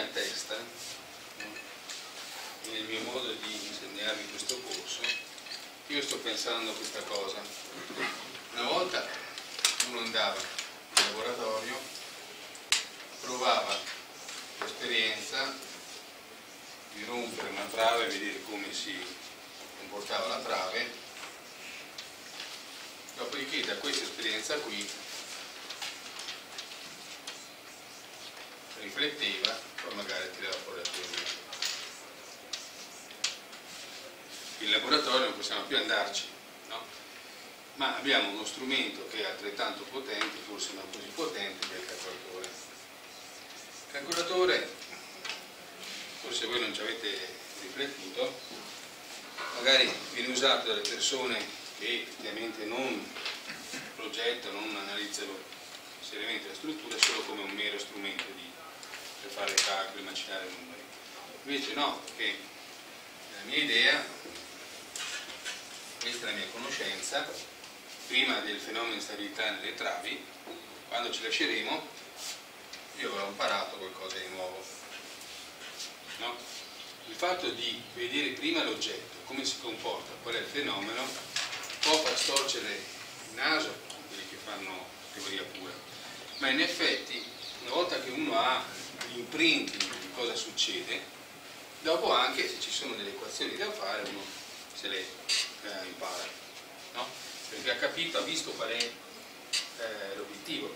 testa e nel mio modo di insegnarvi questo corso, io sto pensando a questa cosa. Una volta uno andava in laboratorio, provava l'esperienza di rompere una trave e vedere come si comportava la trave, dopodiché da questa esperienza qui rifletteva, poi magari tirava fuori la teoria. In laboratorio non possiamo più andarci, no? Ma abbiamo uno strumento che è altrettanto potente, forse non così potente, che è il calcolatore. Il calcolatore, forse voi non ci avete riflettuto, magari viene usato dalle persone che effettivamente non progettano, non analizzano seriamente la struttura solo come un mero strumento per fare calcoli, macinare numeri. Invece no, perché la mia idea, questa è la mia conoscenza, prima del fenomeno di stabilità nelle travi, quando ci lasceremo, io avrò imparato qualcosa di nuovo. No? Il fatto di vedere prima l'oggetto, come si comporta, qual è il fenomeno, può far storcere il naso a quelli che fanno teoria pura, ma in effetti una volta che uno ha l'imprinting di cosa succede, dopo anche se ci sono delle equazioni da fare uno se le impara, no? Perché ha capito, ha visto qual è l'obiettivo.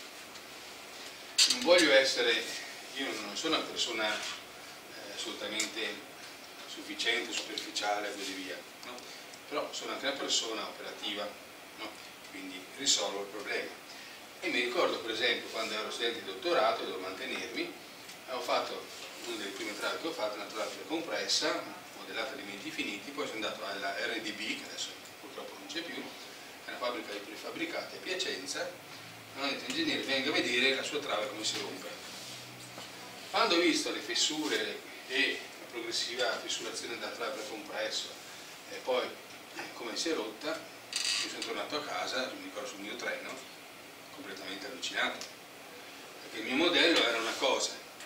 Non voglio essere, io non sono una persona assolutamente sufficiente, superficiale e così via, no? Però sono anche una persona operativa, no? Quindi risolvo il problema. E mi ricordo per esempio quando ero studente di dottorato, dovevo mantenermi, avevo fatto una delle prime travi che ho fatto, una trave compressa, modellata a elementi finiti, poi sono andato alla RDB, che adesso purtroppo non c'è più, è una fabbrica di prefabbricati a Piacenza, e mi hanno detto: ingegnere, venga a vedere la sua trave come si rompe. Quando ho visto le fessure e la progressiva fessurazione della trave precompresso e poi come si è rotta, mi sono tornato a casa, mi ricordo sul mio treno, completamente allucinato, perché il mio modello era una cosa,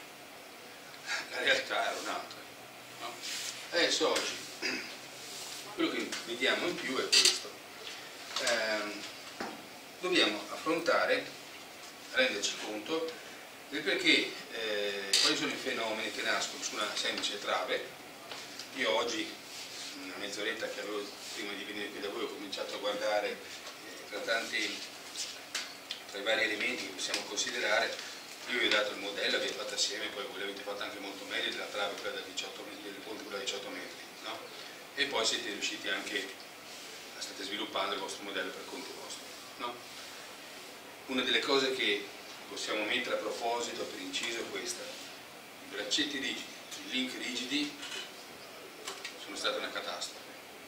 la realtà era un'altra, no? Adesso oggi quello che vediamo in più è questo. Dobbiamo affrontare, renderci conto del perché, quali sono i fenomeni che nascono su una semplice trave. Io oggi, una mezz'oretta che avevo prima di venire qui da voi, ho cominciato a guardare tra i vari elementi che possiamo considerare. Io vi ho dato il modello, l'avete fatto assieme, poi voi l'avete fatto anche molto meglio della trave, quella da 18 metri, del ponte quella da 18 metri, no? E poi siete riusciti anche, state sviluppando il vostro modello per conto vostro, no? Una delle cose che possiamo mettere a proposito, per inciso, è questa: i braccetti rigidi, i link rigidi sono stati una catastrofe,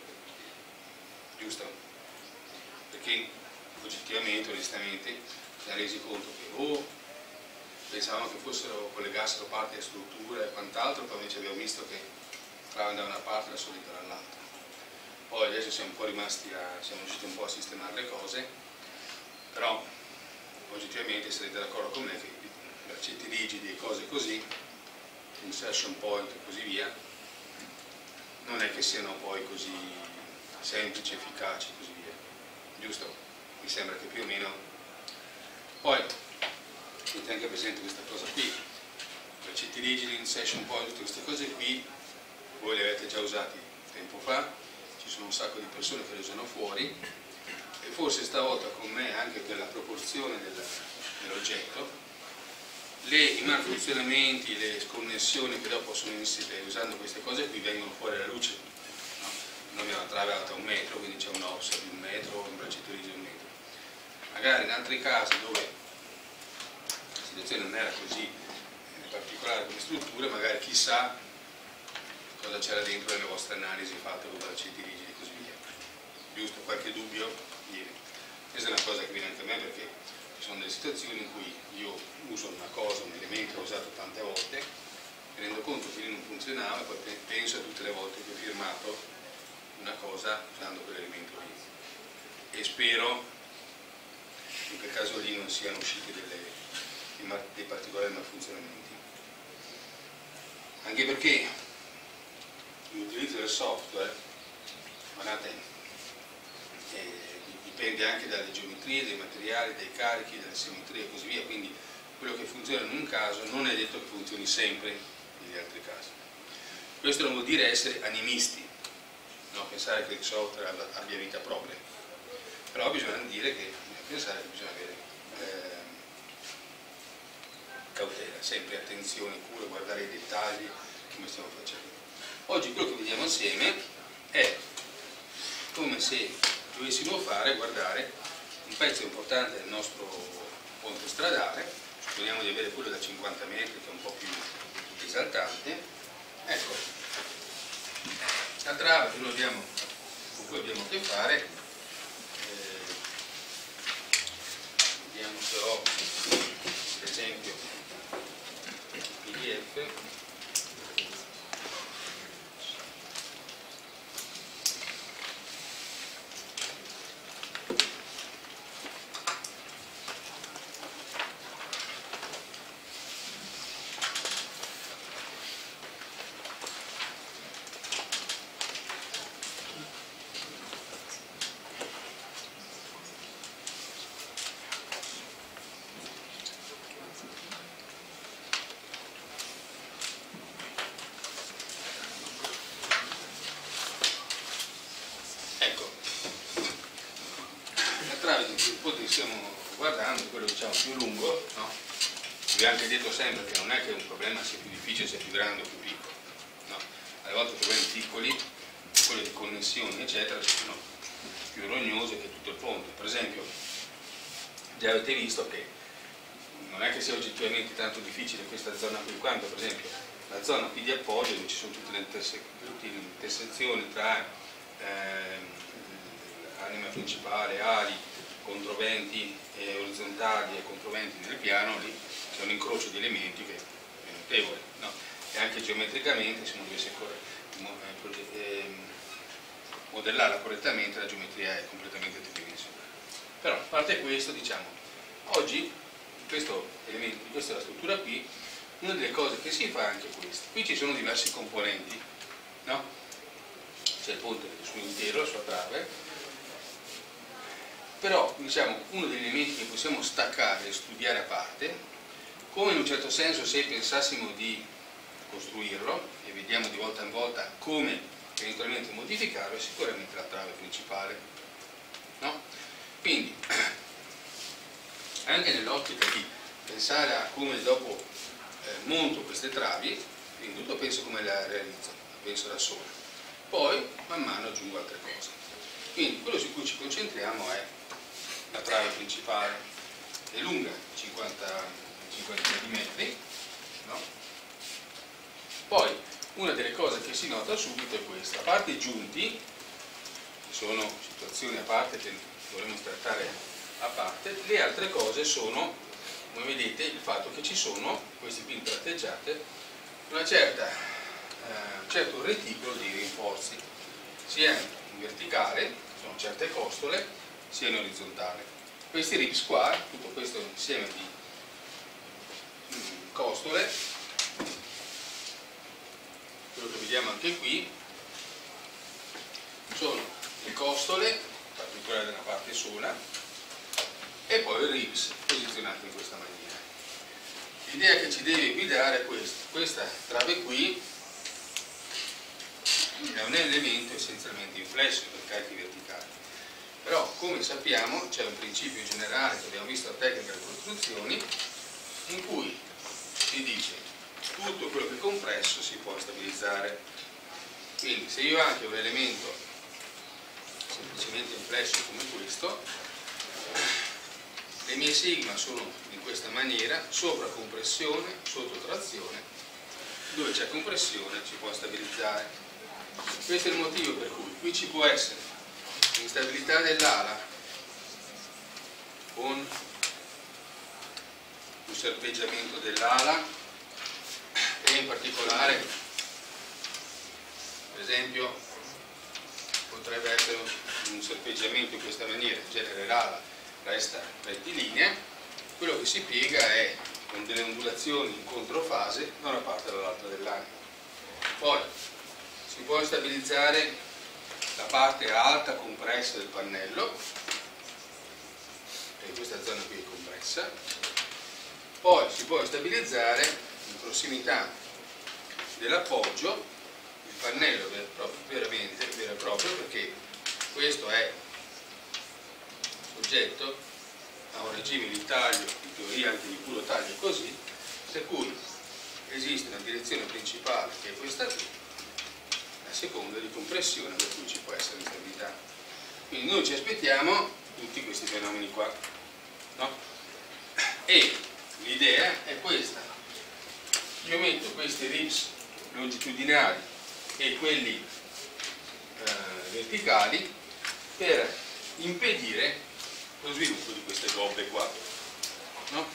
giusto? Perché oggettivamente, onestamente, ci siamo resi conto che pensavamo che collegassero parte della struttura e quant'altro, poi invece abbiamo visto che trave da una parte e la solita dall'altra. Poi adesso siamo riusciti un po' a sistemare le cose, però oggettivamente sarete d'accordo con me che i braccetti rigidi e cose così, insertion point e così via, non è che siano poi così semplici, efficaci e così via, giusto? Mi sembra che più o meno. Poi tenete anche presente questa cosa qui: braccetti rigidi, insertion point, tutte queste cose qui voi le avete già usati tempo fa, ci sono un sacco di persone che le usano fuori, e forse stavolta con me, anche per la proporzione dell'oggetto, i malfunzionamenti, le sconnessioni che dopo sono insite usando queste cose qui vengono fuori alla luce, no? Noi abbiamo una trave alta 1 metro, quindi c'è un offset di 1 metro, un braccetto rigido di 1 metro. Magari in altri casi dove la situazione non era così particolare come strutture, magari chissà cosa c'era dentro nelle vostre analisi fatte con braccetti rigidi e così via. Giusto? Qualche dubbio viene. Questa è una cosa che viene anche a me, perché ci sono delle situazioni in cui io uso una cosa, un elemento che ho usato tante volte, mi rendo conto che lì non funzionava, e poi penso a tutte le volte che ho firmato una cosa usando quell'elemento lì. E spero che in quel caso lì non siano usciti dei particolari malfunzionamenti. anche perché l'utilizzo del software, guardate, dipende anche dalle geometrie, dai materiali, dai carichi, dalle simmetrie e così via, quindi quello che funziona in un caso non è detto che funzioni sempre negli altri casi. Questo non vuol dire essere animisti, no? Pensare che il software abbia vita propria, però bisogna pensare che bisogna avere cautela, sempre attenzione, cura, guardare i dettagli come stiamo facendo. Oggi quello che vediamo assieme è come se dovessimo guardare un pezzo importante del nostro ponte stradale, supponiamo di avere quello da 50 metri che è un po' più esaltante. Ecco, la trave che con cui abbiamo a che fare, vediamo se ho per esempio il PDF. Stiamo guardando quello diciamo più lungo, no? Vi ho anche detto sempre che non è che un problema sia più difficile, sia più grande o più piccolo, no? Alle volte i problemi piccoli, quelli di connessioni eccetera, sono più rognosi che tutto il ponte. Per esempio, già avete visto che non è che sia oggettivamente tanto difficile questa zona qui, quanto per esempio la zona qui di appoggio, dove ci sono tutte le intersezioni tra anima principale, ali, controventi orizzontali e controventi nel piano. Lì c'è un incrocio di elementi che è notevole, no? E anche geometricamente, se uno dovesse modellarla correttamente, la geometria è completamente tridimensionale. Però a parte questo, diciamo, oggi questo elemento, questa struttura qui, una delle cose che si fa è anche questa. Qui ci sono diversi componenti, no? C'è il ponte nel suo intero, la sua trave. Però diciamo uno degli elementi che possiamo staccare e studiare a parte, come in un certo senso se pensassimo di costruirlo, e vediamo di volta in volta come eventualmente modificarlo, è sicuramente la trave principale, no? Quindi anche nell'ottica di pensare a come dopo monto queste travi, prima di tutto penso come la realizzo, la penso da sola, poi man mano aggiungo altre cose. Quindi quello su cui ci concentriamo è la trave principale, è lunga 50 cm, no? Poi una delle cose che si nota subito è questa: a parte i giunti, che sono situazioni a parte che dovremmo trattare a parte, le altre cose sono, come vedete, il fatto che ci sono, questi qui in tratteggiate, un certo reticolo di rinforzi, sia in verticale, sono certe costole, sia in orizzontale. Questi rips qua, tutto questo insieme di costole, quello che vediamo anche qui, sono le costole, in particolare da una parte sola, e poi i rips posizionati in questa maniera. L'idea che ci deve guidare è questa trave qui è un elemento essenzialmente in flesso per carichi verticali. Però, come sappiamo, c'è un principio generale che abbiamo visto a tecnica delle costruzioni, in cui si dice tutto quello che è compresso si può stabilizzare. Quindi, se io ho anche un elemento semplicemente in flesso come questo, le mie sigma sono in questa maniera, sopra compressione, sotto trazione, dove c'è compressione ci può stabilizzare. Questo è il motivo per cui qui ci può essere instabilità dell'ala con un serpeggiamento dell'ala, e in particolare per esempio potrebbe essere un serpeggiamento in questa maniera, in genere l'ala resta rettilinea, quello che si piega è con delle ondulazioni in controfase da una parte all'altra dell'anima. Poi si può stabilizzare la parte alta compressa del pannello, e questa zona qui è compressa. Poi si può stabilizzare in prossimità dell'appoggio il pannello vero e proprio, perché questo è soggetto a un regime di taglio, in teoria anche di puro taglio così, per cui esiste una direzione principale che è questa qui, a seconda di compressione per cui ci può essere instabilità. Quindi noi ci aspettiamo tutti questi fenomeni qua, no? E l'idea è questa: io metto questi ribs longitudinali e quelli verticali per impedire lo sviluppo di queste gobbe qua, no?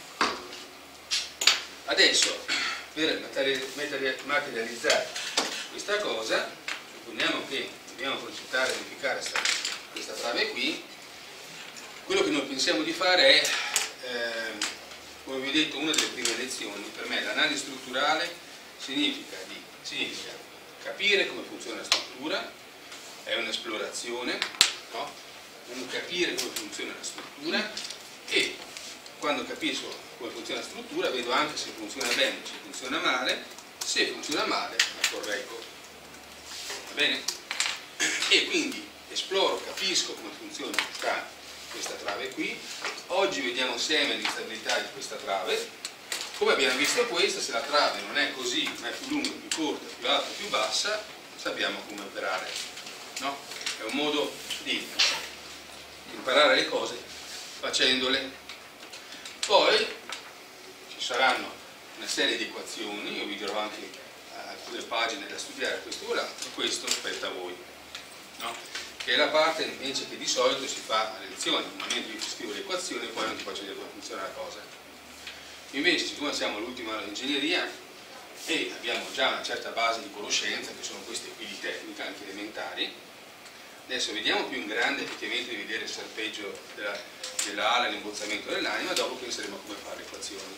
Adesso, per materializzare questa cosa, supponiamo che dobbiamo progettare e verificare questa trave qui. Quello che noi pensiamo di fare è, come vi ho detto, una delle prime lezioni per me, l'analisi strutturale significa capire come funziona la struttura, è un'esplorazione, no? Non capire come funziona la struttura, e quando capisco come funziona la struttura vedo anche se funziona bene, se funziona male. Se funziona male la correggo, va bene? E quindi esploro, capisco come funziona questa trave qui. Oggi vediamo insieme l'instabilità di questa trave. Come abbiamo visto questa, se la trave non è così, ma è più lunga, più corta, più alta, più bassa, sappiamo come operare, no? È un modo di imparare le cose facendole. Poi ci saranno una serie di equazioni, io vi dirò anche alcune pagine da studiare questo o l'altro, questo spetta a voi, no? Che è la parte invece che di solito si fa alle lezioni. Normalmente io ti scrivo le equazioni e poi non ti faccio vedere come funziona la cosa. Invece, siccome siamo all'ultima anno di ingegneria e abbiamo già una certa base di conoscenza, che sono queste qui di tecnica, anche elementari, adesso vediamo più in grande effettivamente di vedere il serpeggio della ala e l'imbozzamento dell'anima, dopo penseremo a come fare le equazioni.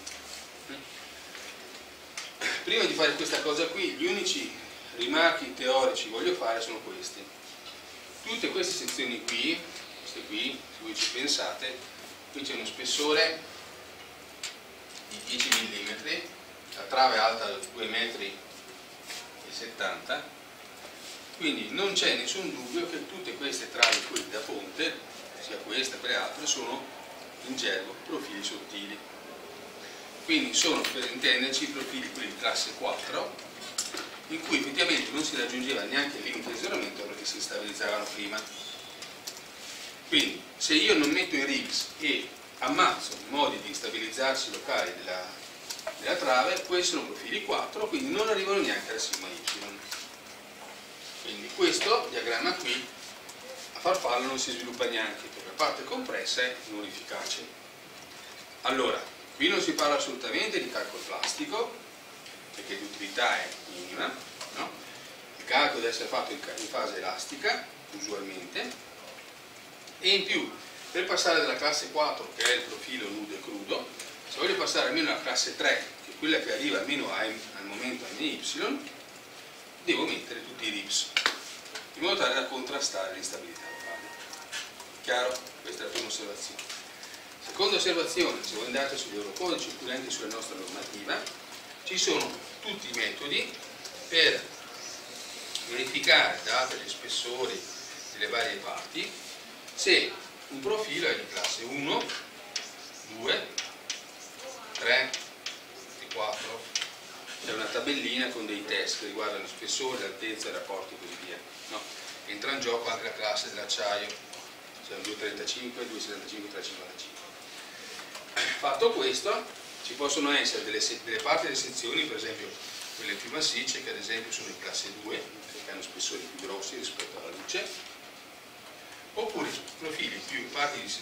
Prima di fare questa cosa qui, gli unici rimarchi teorici che voglio fare sono questi. Tutte queste sezioni qui, queste qui, se voi ci pensate, qui c'è uno spessore di 10 mm, la trave è alta 2,70 m, quindi non c'è nessun dubbio che tutte queste travi qui da ponte, sia questa che le altre, sono in gergo profili sottili. Quindi sono, per intenderci, i profili quelli di classe 4, in cui effettivamente non si raggiungeva neanche il limite di isolamento perché si stabilizzavano prima. Quindi se io non metto i ribs e ammazzo i modi di stabilizzarsi locali della trave, questi sono profili 4, quindi non arrivano neanche alla sigma y. Quindi questo diagramma qui a farfallo non si sviluppa neanche, perché la parte compressa è non efficace. Allora, qui non si parla assolutamente di calcolo plastico, perché l'utilità è minima, no? Il calcolo deve essere fatto in fase elastica, usualmente, e in più, per passare dalla classe 4, che è il profilo nudo e crudo, se voglio passare almeno alla classe 3, che è quella che arriva almeno al momento a MY, devo mettere tutti i ribs, in modo tale da contrastare l'instabilità locale. Chiaro? Questa è la prima osservazione. Seconda osservazione, se voi andate sugli eurocodici oppure sulla nostra normativa, ci sono tutti i metodi per verificare, date gli spessori delle varie parti, se un profilo è di classe 1, 2, 3 e 4. C'è una tabellina con dei test che riguardano lo spessore, l'altezza, i rapporti e così via, no? Entra in gioco anche la classe dell'acciaio, cioè 235, 275, 355. Fatto questo, ci possono essere delle parti delle sezioni, per esempio quelle più massicce, che ad esempio sono in classe 2, perché hanno spessori più grossi rispetto alla luce, oppure profili più parti di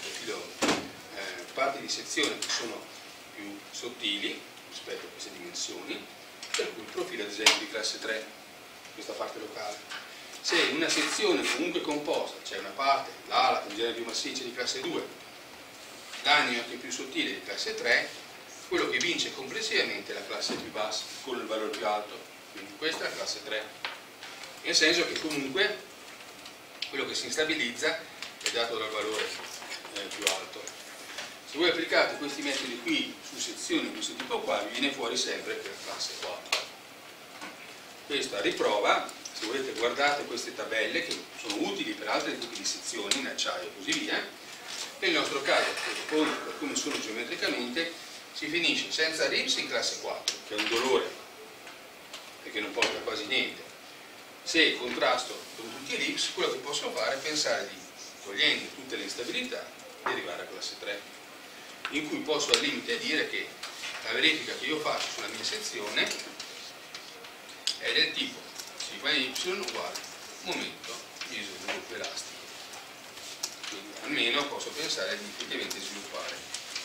sezione che sono più sottili rispetto a queste dimensioni, per cui il profilo ad esempio di classe 3, questa parte locale. Se in una sezione comunque composta c'è una parte, l'ala che in genere è più massiccia di classe 2, l'anima che è più sottile di classe 3, quello che vince complessivamente è la classe più bassa, con il valore più alto. Quindi questa è la classe 3, nel senso che comunque quello che si instabilizza è dato dal valore più alto. Se voi applicate questi metodi qui su sezioni di questo tipo qua, vi viene fuori sempre per classe 4. Questa a riprova, se volete guardate queste tabelle che sono utili per altri tipi di sezioni in acciaio e così via. Nel nostro caso, per come sono geometricamente, si finisce senza RIPS in classe 4, che è un dolore, perché non porta quasi niente. Se contrasto con tutti i RIPS, quello che posso fare è pensare di, togliendo tutte le instabilità, di arrivare a classe 3, in cui posso al limite dire che la verifica che io faccio sulla mia sezione è del tipo sigma y uguale momento diviso il gruppo elastico. Quindi almeno posso pensare di effettivamente sviluppare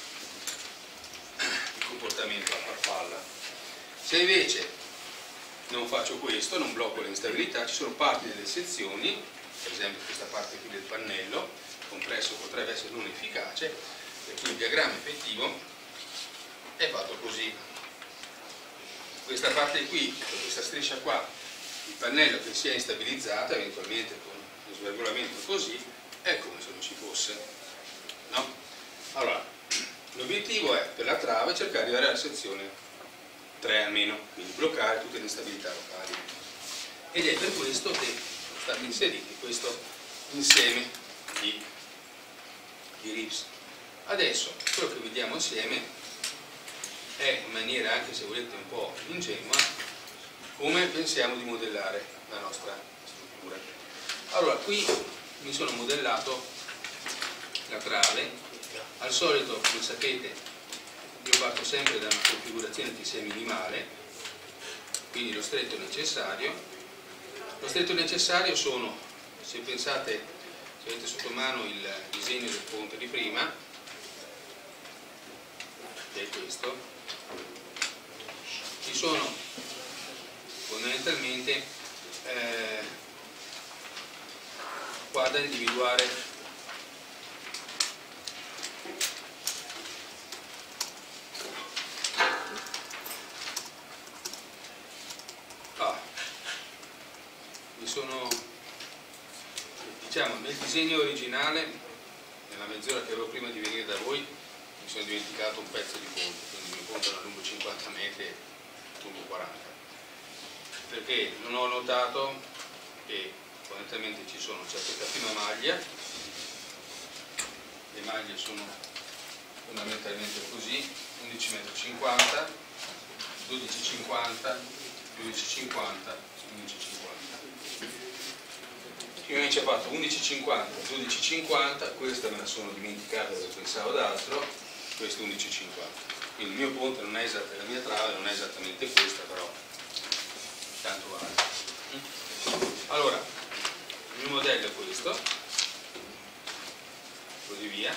il comportamento a farfalla. Se invece non faccio questo, non blocco le instabilità, ci sono parti delle sezioni, per esempio questa parte qui del pannello compresso potrebbe essere non efficace, per cui il diagramma effettivo è fatto così. Questa parte qui, questa striscia qua, il pannello che si è instabilizzato eventualmente con lo svergolamento così, è come se non ci fosse, no? Allora, l'obiettivo è per la trave cercare di arrivare alla sezione 3 almeno, quindi bloccare tutte le instabilità locali, ed è per questo che sono stati inseriti questo insieme di RIPS. Adesso quello che vediamo insieme è, in maniera anche se volete un po' ingenua, come pensiamo di modellare la nostra struttura. Allora, qui mi sono modellato la trave. Al solito, come sapete, io parto sempre da una configurazione che sia minimale, quindi lo stretto necessario. Lo stretto necessario sono, se pensate, se avete sotto mano il disegno del ponte di prima, che è questo, ci sono fondamentalmente qua da individuare diciamo, nel disegno originale, nella mezz'ora che avevo prima di venire da voi, mi sono dimenticato un pezzo di ponte, quindi il mio ponte era lungo 50 metri, lungo 40, perché non ho notato che fondamentalmente ci sono, c'è questa prima maglia, le maglie sono fondamentalmente così, 11,50 m, 12,50, 12,50, 11,50. Io invece ho fatto 11,50, 12,50, questa me la sono dimenticata perché pensavo ad altro, questo 11,50. Quindi il mio ponte non è esattamente, la mia trave non è esattamente questa, però tanto vale. Allora, il mio modello è questo, così via.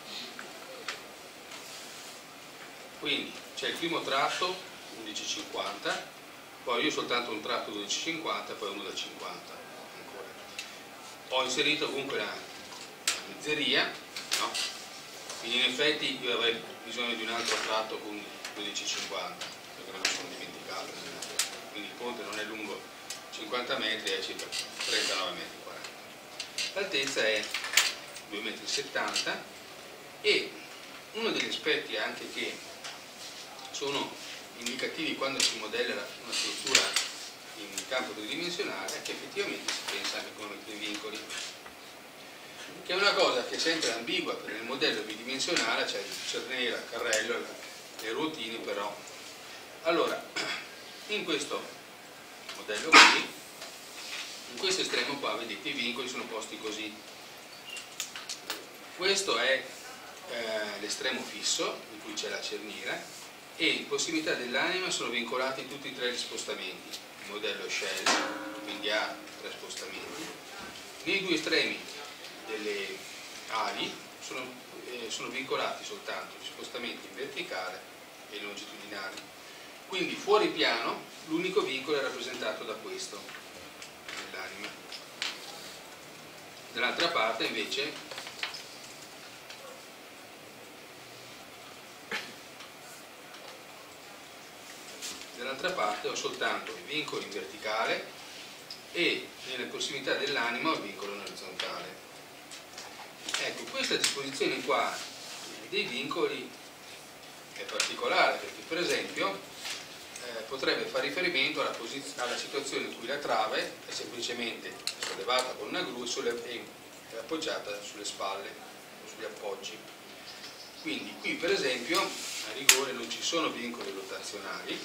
Quindi c'è il primo tratto 11,50, poi io ho soltanto un tratto 12,50 e poi uno da 50. Ho inserito comunque la mezzeria, no? Quindi in effetti io avrei bisogno di un altro tratto con 12,50 perché me lo sono dimenticato, quindi il ponte non è lungo 50 metri, è circa 39 metri 40. L'altezza è 2,70 m e uno degli aspetti anche che sono indicativi quando si modella una struttura in campo tridimensionale è che effettivamente si pensa anche come mettere i vincoli, che è una cosa che è sempre ambigua, perché nel modello bidimensionale c'è il cernera, il carrello, le ruotine, però. Allora, in questo modello qui, in questo estremo qua, vedete i vincoli sono posti così. Questo è l'estremo fisso, in cui c'è la cerniera, e in prossimità dell'anima sono vincolati tutti e tre gli spostamenti. Il modello shell, quindi ha 3 spostamenti. Nei due estremi delle ali sono vincolati soltanto gli spostamenti in verticale e longitudinali. Quindi fuori piano l'unico vincolo è rappresentato da questo, nell'anima. Dall'altra parte invece dall'altra parte ho soltanto il vincolo in verticale e nella prossimità dell'anima il vincolo in orizzontale. Ecco, questa disposizione qua dei vincoli è particolare perché, per esempio, potrebbe fare riferimento alla situazione in cui la trave è semplicemente sollevata con una gru e appoggiata sulle spalle o sugli appoggi. Quindi qui, per esempio, a rigore non ci sono vincoli rotazionali,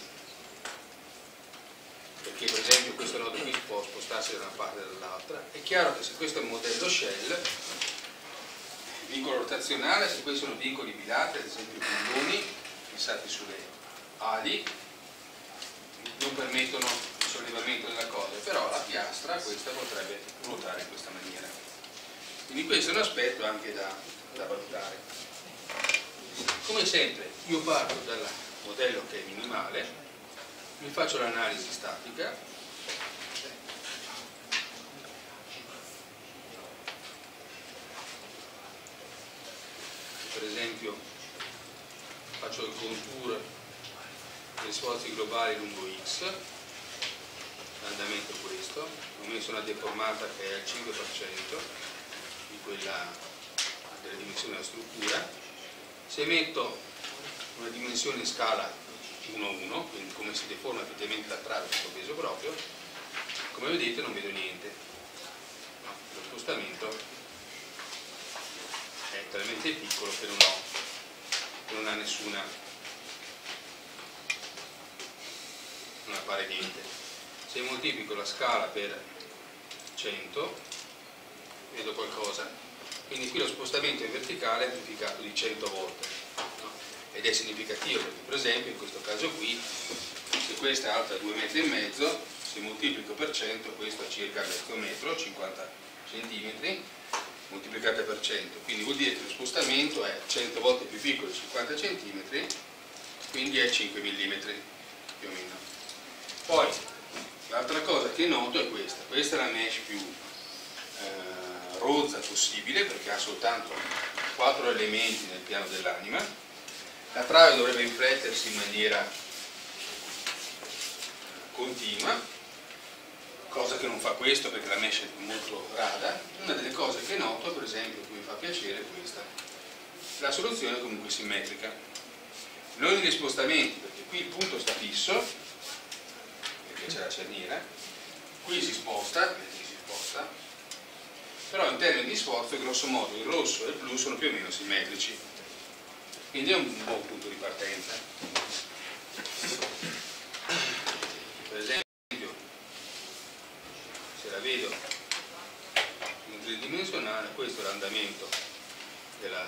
perché per esempio questo nodo qui può spostarsi da una parte e dall'altra. È chiaro che se questo è un modello shell, il vincolo rotazionale, se questi sono vincoli bilati, ad esempio i bulloni fissati sulle ali, non permettono il sollevamento della cosa, però la piastra questa potrebbe ruotare in questa maniera. Quindi questo è un aspetto anche da valutare. Come sempre io parto dal modello che è minimale, mi faccio l'analisi statica, per esempio faccio il contour degli sforzi globali lungo X, l'andamento è questo, ho messo una deformata che è al 5% di quella della dimensione della struttura. Se metto una dimensione in scala 1:1, quindi come si deforma effettivamente la trave con peso proprio, come vedete non vedo niente. Lo spostamento è talmente piccolo che non ha nessuna, non appare niente. Se moltiplico la scala per 100 vedo qualcosa. Quindi qui lo spostamento in verticale è amplificato di 100 volte, no? Ed è significativo perché, per esempio, in questo caso qui, se questa è alta 2,5 metri, se moltiplico per 100, questo è circa mezzo metro, 50 cm, moltiplicate per 100, quindi vuol dire che lo spostamento è 100 volte più piccolo di 50 cm, quindi è 5 mm più o meno. Poi, l'altra cosa che noto è questa è la mesh più rozza possibile perché ha soltanto 4 elementi nel piano dell'anima. La trave dovrebbe riflettersi in maniera continua, cosa che non fa questo perché la mesh è molto rada. Una delle cose che noto, per esempio, che mi fa piacere è questa: la soluzione è comunque simmetrica, non gli spostamenti, perché qui il punto sta fisso perché c'è la cerniera, qui si sposta, però in termini di sforzo grosso modo il rosso e il blu sono più o meno simmetrici, quindi è un buon punto di partenza. Per esempio, se la vedo in tridimensionale, questo è l'andamento dello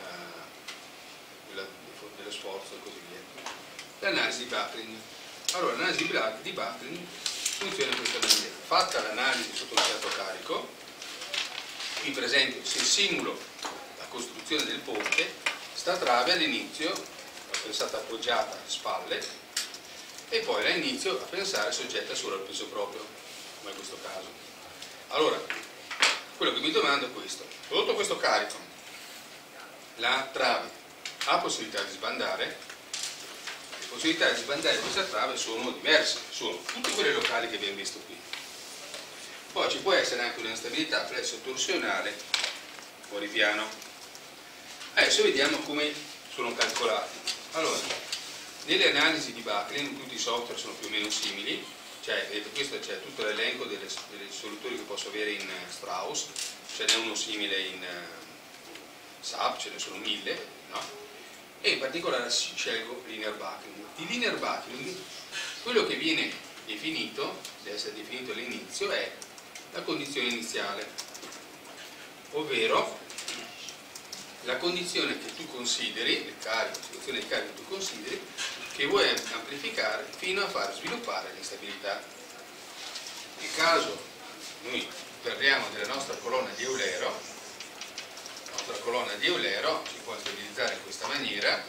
sforzo e così via. L'analisi di buckling. Allora, l'analisi di buckling funziona in questa maniera: fatta l'analisi sotto un certo carico, qui per esempio se simulo la costruzione del ponte, sta trave all'inizio è stata appoggiata a spalle e poi all'inizio a pensare soggetta solo al peso proprio, come in questo caso. Allora, quello che mi domando è questo: sotto questo carico la trave ha possibilità di sbandare? Le possibilità di sbandare questa trave sono diverse, sono tutte quelle locali che abbiamo visto qui. Poi ci può essere anche un'instabilità flessotorsionale fuori piano. Adesso vediamo come sono calcolati. Allora, nelle analisi di buckling tutti i software sono più o meno simili, cioè vedete, questo c'è tutto l'elenco delle solutori che posso avere in Strauss, ce n'è uno simile in SAP, ce ne sono 1000, no? E in particolare scelgo linear buckling. Di linear buckling quello che viene definito, deve essere definito all'inizio, è la condizione iniziale, ovvero la condizione che tu consideri, il carico, la situazione di carico che tu consideri, che vuoi amplificare fino a far sviluppare l'instabilità. Nel caso noi parliamo della nostra colonna di Eulero, la nostra colonna di Eulero si può stabilizzare in questa maniera.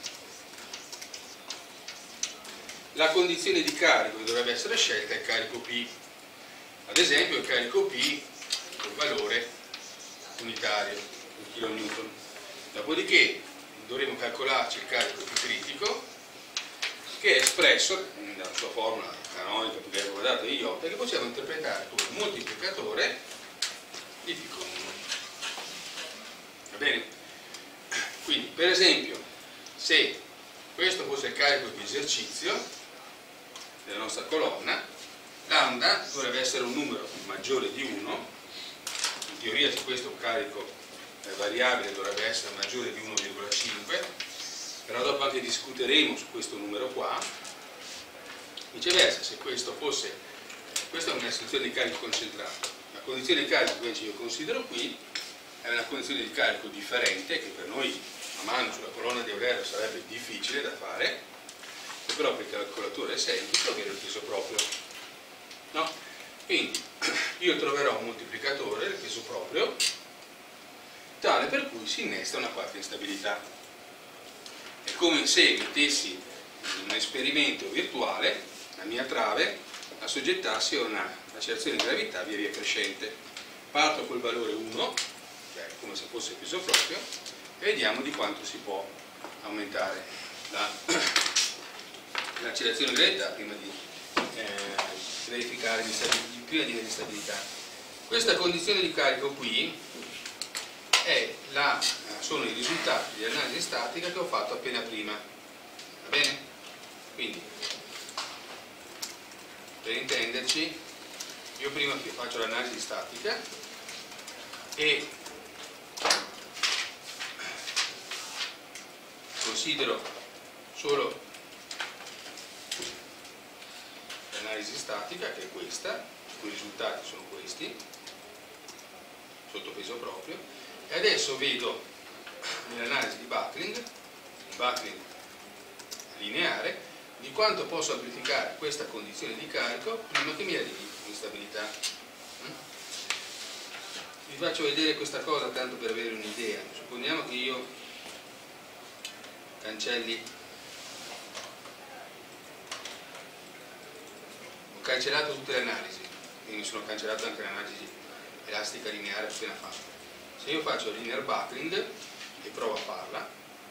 La condizione di carico che dovrebbe essere scelta è il carico P. Ad esempio il carico P col valore unitario, il kN. Dopodiché dovremo calcolarci il carico P critico, che è espresso nella sua formula canonica più grande quadrato di iota, che possiamo interpretare come moltiplicatore di piccolo 1. Va bene? Quindi, per esempio, se questo fosse il carico di esercizio della nostra colonna, lambda dovrebbe essere un numero maggiore di 1. In teoria, se questo è un carico variabile, dovrebbe essere maggiore di 1,5, però dopo anche discuteremo su questo numero qua. Viceversa, se questo fosse, questa è una situazione di carico concentrato, la condizione di carico che invece io considero qui è una condizione di carico differente, che per noi a mano sulla colonna di Euler sarebbe difficile da fare, però per il calcolatore è semplice, ovvero il peso proprio. No? Quindi io troverò un moltiplicatore del peso proprio tale per cui si innesta una quarta instabilità. È come se mettessi in un esperimento virtuale la mia trave a soggettarsi a una accelerazione di gravità via via crescente. Parto col valore 1, che è come se fosse peso proprio, e vediamo di quanto si può aumentare l'accelerazione di gravità prima di verificare l'instabilità. Questa condizione di carico qui sono i risultati di analisi statica che ho fatto appena prima. Va bene? Quindi, per intenderci, io prima faccio l'analisi statica e considero solo l'analisi statica, che è questa, i cui risultati sono questi, sotto peso proprio, e adesso vedo nell'analisi di buckling lineare, di quanto posso amplificare questa condizione di carico prima che mi arrivi l'instabilità. Vi faccio vedere questa cosa tanto per avere un'idea. Supponiamo che io cancelli, ho cancellato tutte le analisi, quindi mi sono cancellato anche l'analisi elastica lineare appena fatta. Se io faccio linear buckling e provo a farla,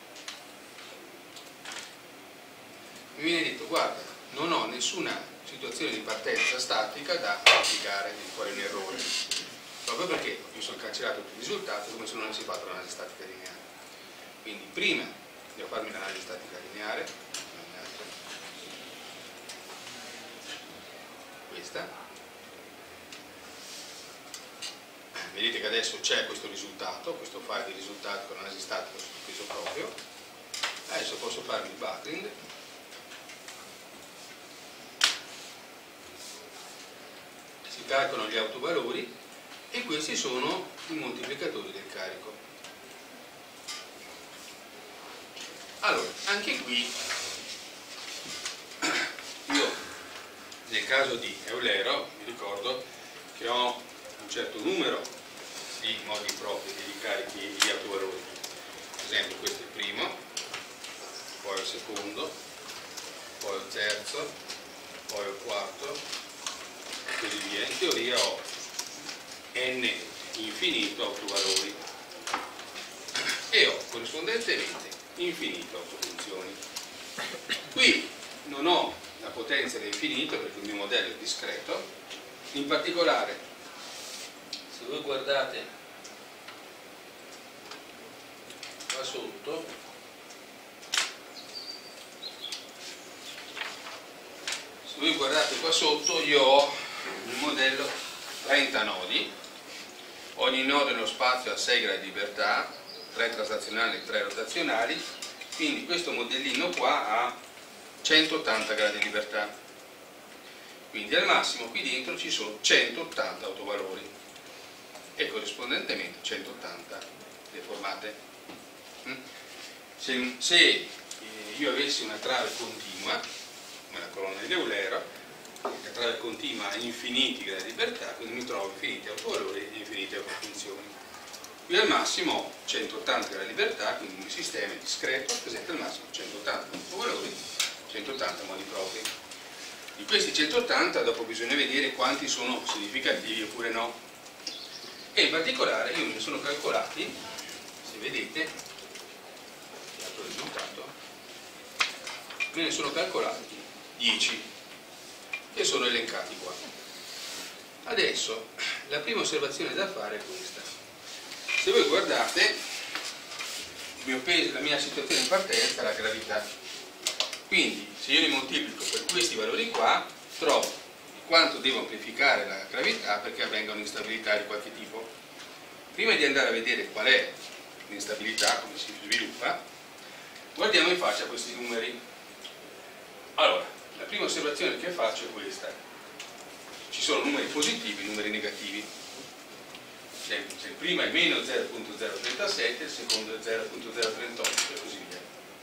mi viene detto: guarda, non ho nessuna situazione di partenza statica da applicare, di fare un errore, proprio perché io sono cancellato tutti i risultati come se non avessi fatto l'analisi statica lineare. Quindi prima devo farmi l'analisi statica lineare, questa. Vedete che adesso c'è questo risultato, questo file di risultati con l'analisi statica sul peso proprio. Adesso posso farmi il buckling, si calcolano gli autovalori e questi sono i moltiplicatori del carico. Allora, anche qui io nel caso di Eulero vi ricordo che ho un certo numero di modi propri di carichi di autovalori. Per esempio questo è il primo, poi il secondo, poi il terzo, poi il quarto e così via. In teoria ho n infinito autovalori e ho corrispondentemente infinito autofunzioni. Qui non ho la potenza dell'infinito perché il mio modello è discreto. In particolare, se voi guardate qua sotto, io ho un modello 30 nodi, ogni nodo nello spazio ha 6 gradi di libertà, 3 traslazionali e 3 rotazionali, quindi questo modellino qua ha 180 gradi di libertà, quindi al massimo qui dentro ci sono 180 autovalori e corrispondentemente 180 deformate. Se io avessi una trave continua, come la colonna di Eulero, la trave continua ha infiniti gradi di libertà, quindi mi trovo infiniti autovalori e infinite autofunzioni. Qui al massimo ho 180 gradi di libertà, quindi il mio sistema è discreto, presenta al massimo 180 autovalori, 180 modi propri. Di questi 180 dopo bisogna vedere quanti sono significativi oppure no. E in particolare io me ne sono calcolati, se vedete, l'altro risultato, me ne sono calcolati 10 che sono elencati qua. Adesso la prima osservazione da fare è questa: se voi guardate il mio peso, la mia situazione in partenza è la gravità, quindi se io li moltiplico per questi valori qua trovo quanto devo amplificare la gravità perché avvenga un'instabilità di qualche tipo. Prima di andare a vedere qual è l'instabilità, come si sviluppa, guardiamo in faccia questi numeri. Allora, la prima osservazione che faccio è questa: ci sono numeri positivi e numeri negativi. Se il primo è meno 0.037, il secondo è 0.038 e così via.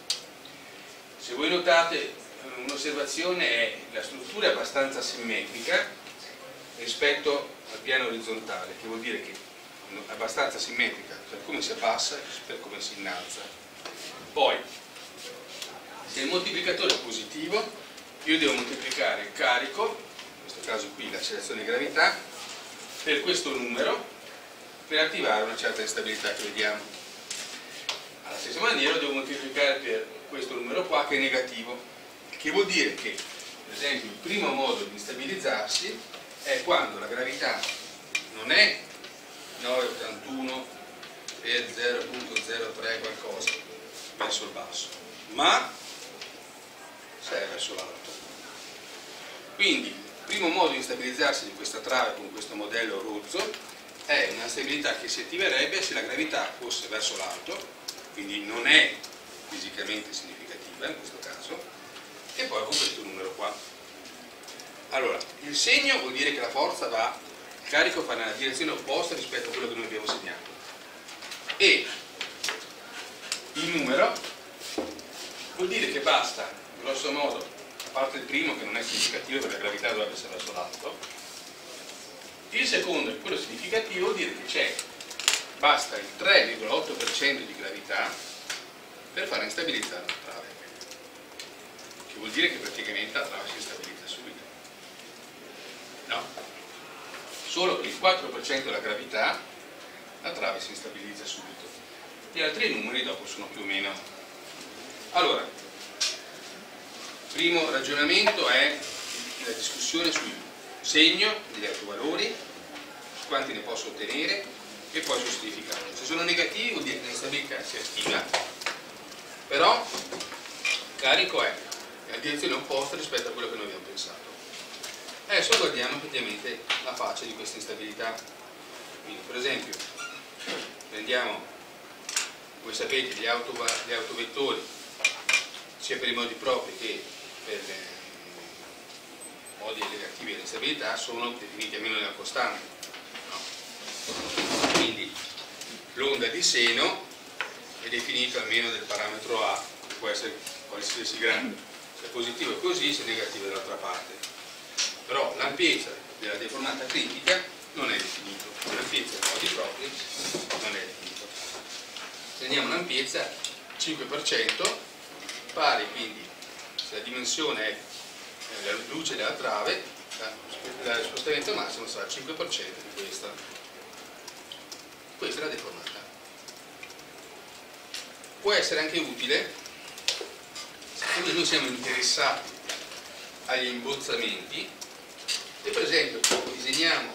Se voi notate, un'osservazione è la struttura è abbastanza simmetrica rispetto al piano orizzontale, che vuol dire che è abbastanza simmetrica per come si abbassa e per come si innalza. Poi, se il moltiplicatore è positivo, io devo moltiplicare il carico, in questo caso qui l'accelerazione di gravità, per questo numero per attivare una certa instabilità che vediamo. Alla stessa maniera lo devo moltiplicare per questo numero qua che è negativo, che vuol dire che, per esempio, il primo modo di stabilizzarsi è quando la gravità non è 9,81 per 0.03 qualcosa verso il basso, ma 6 verso l'alto. Quindi il primo modo di stabilizzarsi di questa trave con questo modello rozzo è una stabilità che si attiverebbe se la gravità fosse verso l'alto, quindi non è fisicamente significativa in questo caso, e poi con questo numero qua. Allora, il segno vuol dire che la forza va, il carico va nella direzione opposta rispetto a quello che noi abbiamo segnato, e il numero vuol dire che basta, grosso modo, a parte il primo che non è significativo perché la gravità dovrebbe essere verso l'alto, il secondo, quello significativo, vuol dire che basta il 3,8% di gravità per far instabilizzare la trave, che vuol dire che praticamente la trave si stabilizza subito. No, solo che il 4% della gravità la trave si stabilizza subito. Gli altri numeri dopo sono più o meno. Allora, primo ragionamento è la discussione sul segno degli autovalori, quanti ne posso ottenere, e poi sul significato. Se sono negativi vuol dire che l'instabilità si attiva, però il carico è nella direzione opposta rispetto a quello che noi abbiamo pensato. Adesso guardiamo effettivamente la faccia di questa instabilità. Quindi, per esempio, prendiamo, voi sapete, gli autovettori, sia per i modi propri che per i modi relativi all'instabilità, sono definiti a meno della costante. No? Quindi l'onda di seno è definita almeno del parametro A, che può essere qualsiasi grande. Se è positivo è così, se è negativo è dall'altra parte. Però l'ampiezza della deformata critica non è definito, l'ampiezza dei modi propri non è definito. Se andiamo all'ampiezza 5%, pari quindi, se la dimensione è la luce della trave, lo spostamento massimo sarà il 5% di questa. Questa è la deformata. Può essere anche utile, siccome noi siamo interessati agli imbozzamenti, e per esempio disegniamo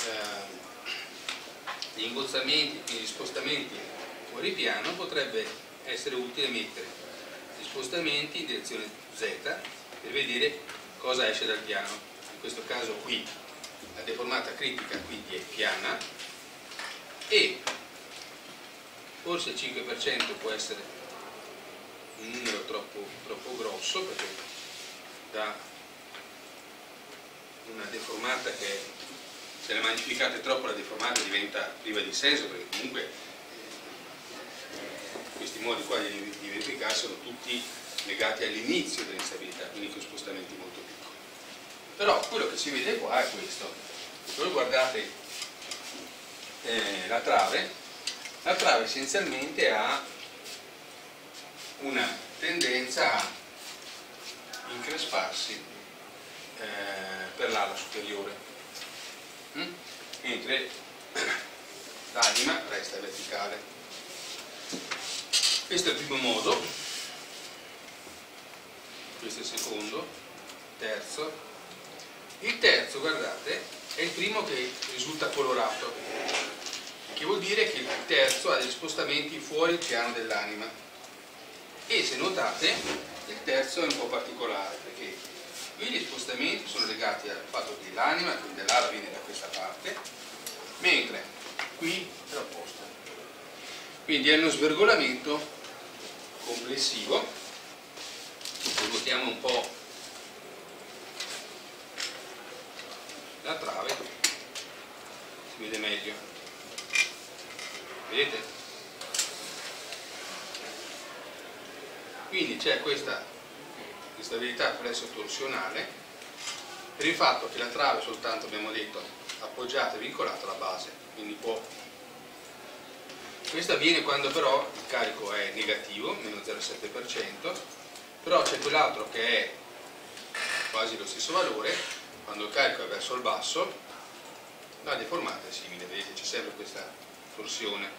gli imbozzamenti, quindi gli spostamenti fuori piano, potrebbe essere utile mettere gli spostamenti in direzione Z per vedere cosa esce dal piano. In questo caso qui la deformata critica quindi è piana, e forse il 5% può essere un numero troppo grosso, perché dà una deformata che, se la magnificate troppo, la deformata diventa priva di senso, perché comunque questi modi qua di verificare sono tutti legati all'inizio dell'instabilità, quindi con spostamenti molto piccoli. Però quello che si vede qua è questo. Se voi guardate la trave essenzialmente ha una tendenza a incresparsi per l'ala superiore, mentre l'anima resta verticale. Questo è il primo modo. questo è il secondo, terzo. Il terzo, guardate, è il primo che risulta colorato, che vuol dire che il terzo ha degli spostamenti fuori il piano dell'anima. E se notate, il terzo è un po' particolare, perché qui gli spostamenti sono legati al fatto che l'anima, quindi l'ala viene da questa parte, mentre qui è l'opposto. Quindi è uno svergolamento complessivo. Ruotiamo un po' la trave, si vede meglio, vedete? Quindi c'è questa instabilità flesso-torsionale per il fatto che la trave è soltanto, abbiamo detto, appoggiata e vincolata alla base, quindi può. Questo avviene quando però il carico è negativo, meno 0,7%, però c'è quell'altro che è quasi lo stesso valore, quando il carico è verso il basso, la deformata è simile, vedete, c'è sempre questa torsione.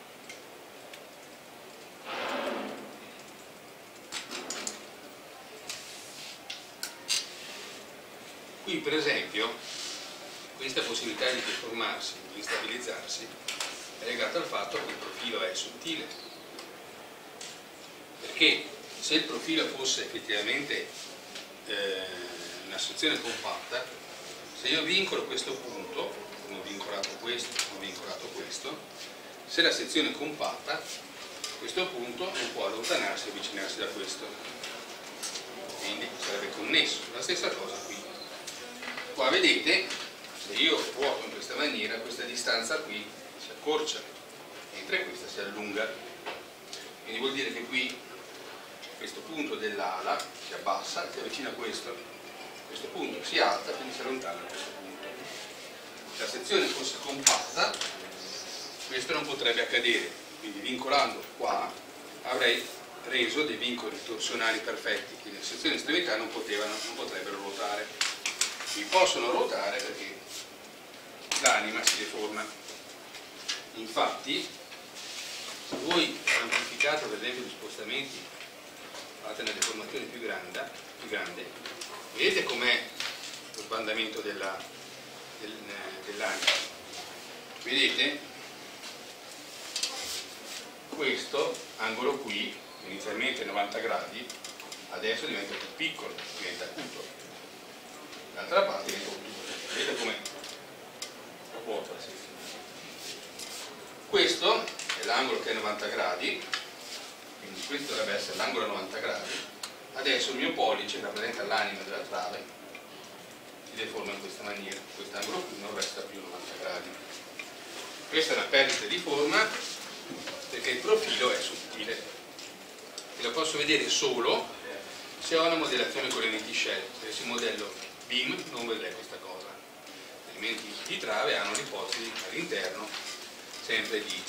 Qui per esempio questa possibilità di deformarsi, di instabilizzarsi, è legata al fatto che il profilo è sottile, perché se il profilo fosse effettivamente una sezione compatta, se io vincolo questo punto, come ho vincolato questo, se la sezione è compatta, questo punto non può allontanarsi e avvicinarsi da questo, quindi sarebbe connesso. La stessa cosa qui. Qua vedete, se io ruoto in questa maniera, questa distanza qui si accorcia, mentre questa si allunga. Quindi vuol dire che qui questo punto dell'ala si abbassa, si avvicina a questo punto si alza, quindi si allontana da questo punto. Se la sezione fosse compatta, questo non potrebbe accadere, quindi vincolando qua avrei reso dei vincoli torsionali perfetti, quindi le sezioni di estremità non potrebbero ruotare. Qui possono ruotare perché l'anima si deforma. Infatti, se voi amplificate per esempio gli spostamenti, fate una deformazione più grande, vedete com'è lo sbandamento dell'anima? Vedete? Questo angolo qui, inizialmente 90 gradi, adesso diventa più piccolo, diventa acuto. L'altra parte diventa ottusa. Vedete com'è? Vuota la sezione. Questo è l'angolo che è 90 gradi, quindi questo dovrebbe essere l'angolo a 90 gradi. Adesso il mio pollice, che rappresenta l'anima della trave, si deforma in questa maniera. Quest'angolo qui non resta più a 90 gradi. Questa è una perdita di forma perché il profilo è sottile. E lo posso vedere solo se ho una modellazione con elementi scelti. Se modello BIM non vedrei questa cosa. Gli elementi di trave hanno l'ipotesi all'interno sempre di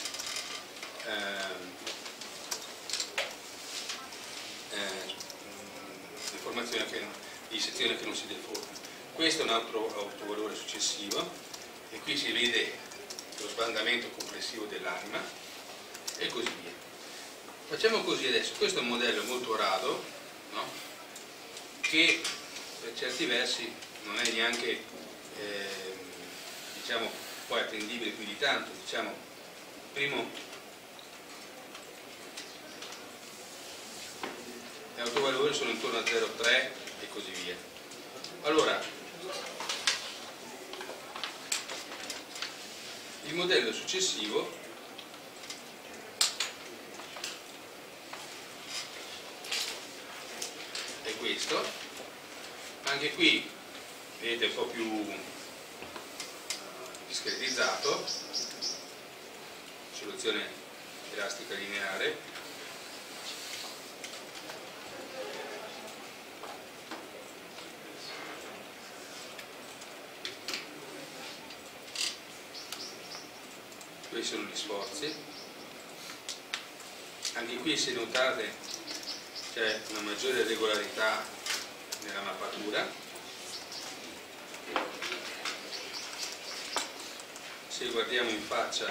deformazione di sezione che non si deforma. Questo è un altro autovalore successivo e qui si vede lo sbandamento complessivo dell'anima e così via. Facciamo così adesso. Questo è un modello molto rado, no? Che per certi versi non è neanche diciamo poi attendibile più di tanto. Diciamo, primo gli autovalori sono intorno a 0,3 e così via. Allora, il modello successivo è questo. Anche qui vedete un po' più discretizzato, soluzione elastica lineare. Questi sono gli sforzi. Anche qui, se notate, c'è una maggiore regolarità nella mappatura. Se guardiamo in faccia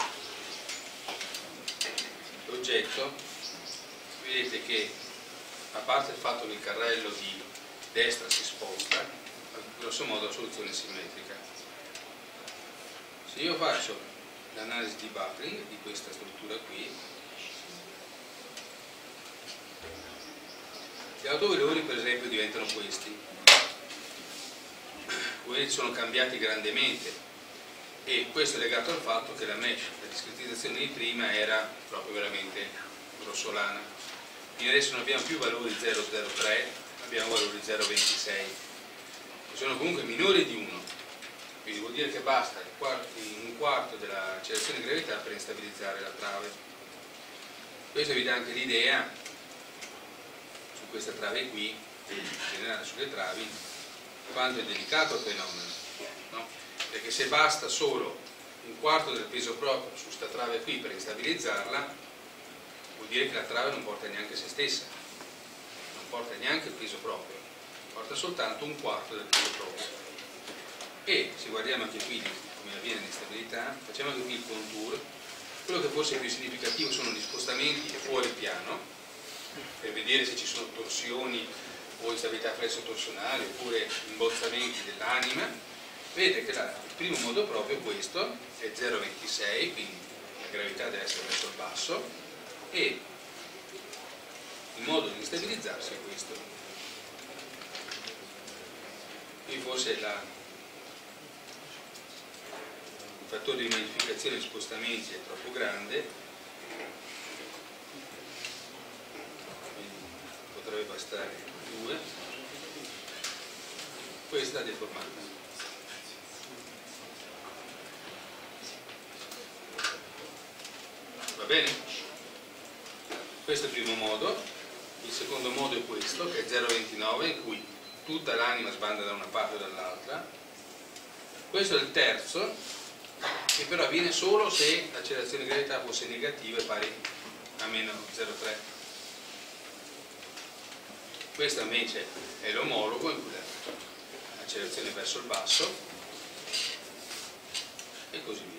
l'oggetto, vedete che a parte il fatto che il carrello di destra si sposta, grosso modo la soluzione è simmetrica. Se io faccio l'analisi di buckling di questa struttura qui, gli autovalori per esempio diventano questi, quelli sono cambiati grandemente, e questo è legato al fatto che la mesh, la discretizzazione di prima era proprio veramente grossolana, quindi adesso non abbiamo più valori 0,03, abbiamo valori 0,26, che sono comunque minori di 1, quindi vuol dire che basta un quarto dell'accelerazione di gravità per instabilizzare la trave. Questo vi dà anche l'idea, su questa trave qui, in generale sulle travi, quanto è delicato il fenomeno, no? Perché se basta solo un quarto del peso proprio su questa trave qui per instabilizzarla, vuol dire che la trave non porta neanche se stessa, non porta neanche il peso proprio, porta soltanto un quarto del peso proprio. E se guardiamo anche qui come avviene l'instabilità, facciamo anche qui il contour, quello che forse è più significativo sono gli spostamenti fuori piano, per vedere se ci sono torsioni o instabilità flesso-torsionali oppure imbozzamenti dell'anima. Vedete che il primo modo proprio è questo, è 0,26, quindi la gravità deve essere verso il basso, e il modo di instabilizzarsi è questo. Qui forse il fattore di modificazione e spostamenti è troppo grande, quindi potrebbe bastare 2. Questa è deformata. Va bene? Questo è il primo modo. Il secondo modo è questo, che è 0,29, in cui tutta l'anima sbanda da una parte o dall'altra. Questo è il terzo, che però avviene solo se l'accelerazione di gravità fosse negativa e pari a meno 0,3. Questo invece è l'omologo, in cui l'accelerazione è verso il basso, e così via.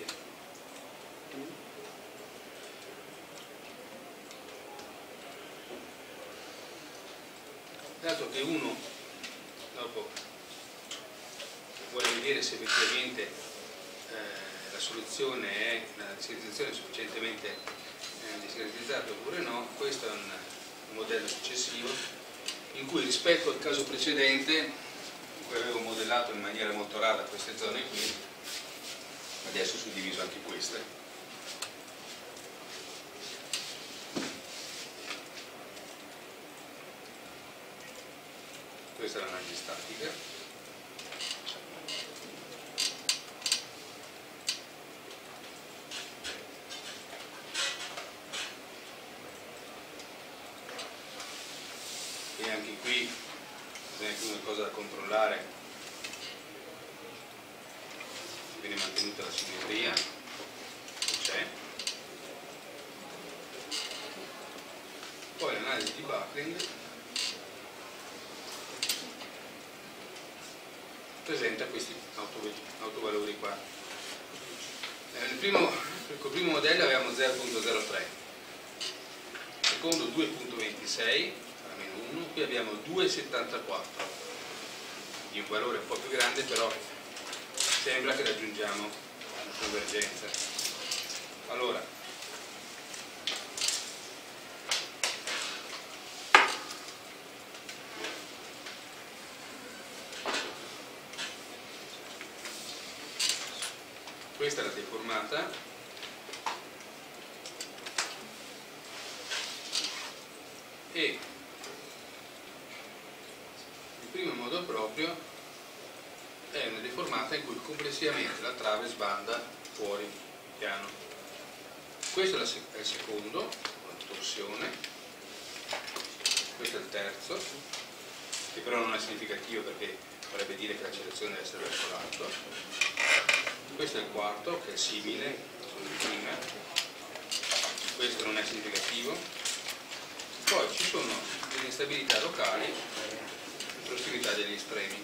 Dato che uno dopo vuole vedere se effettivamente la soluzione è la discretizzazione sufficientemente discretizzata oppure no, questo è un modello successivo in cui rispetto al caso precedente, in cui avevo modellato in maniera molto rara queste zone qui, adesso ho suddiviso anche queste. Questa è l'analisi statica. E anche qui c'è anche una cosa da controllare, viene mantenuta la simmetria, c'è. Poi l'analisi di buckling presenta questi autovalori qua. Nel primo modello avevamo 0,03, secondo 2,26, meno 1, qui abbiamo 2,74, di un valore un po' più grande, però sembra che raggiungiamo una convergenza. Allora, questa è la deformata, e il primo modo proprio è una deformata in cui complessivamente la trave sbanda fuori piano. Questo è il secondo, la torsione, questo è il terzo, che però non è significativo perché vorrebbe dire che l'accelerazione deve essere verso l'alto. Questo è il quarto, che è simile a quello di prima, questo non è significativo. Poi ci sono delle instabilità locali in prossimità degli estremi.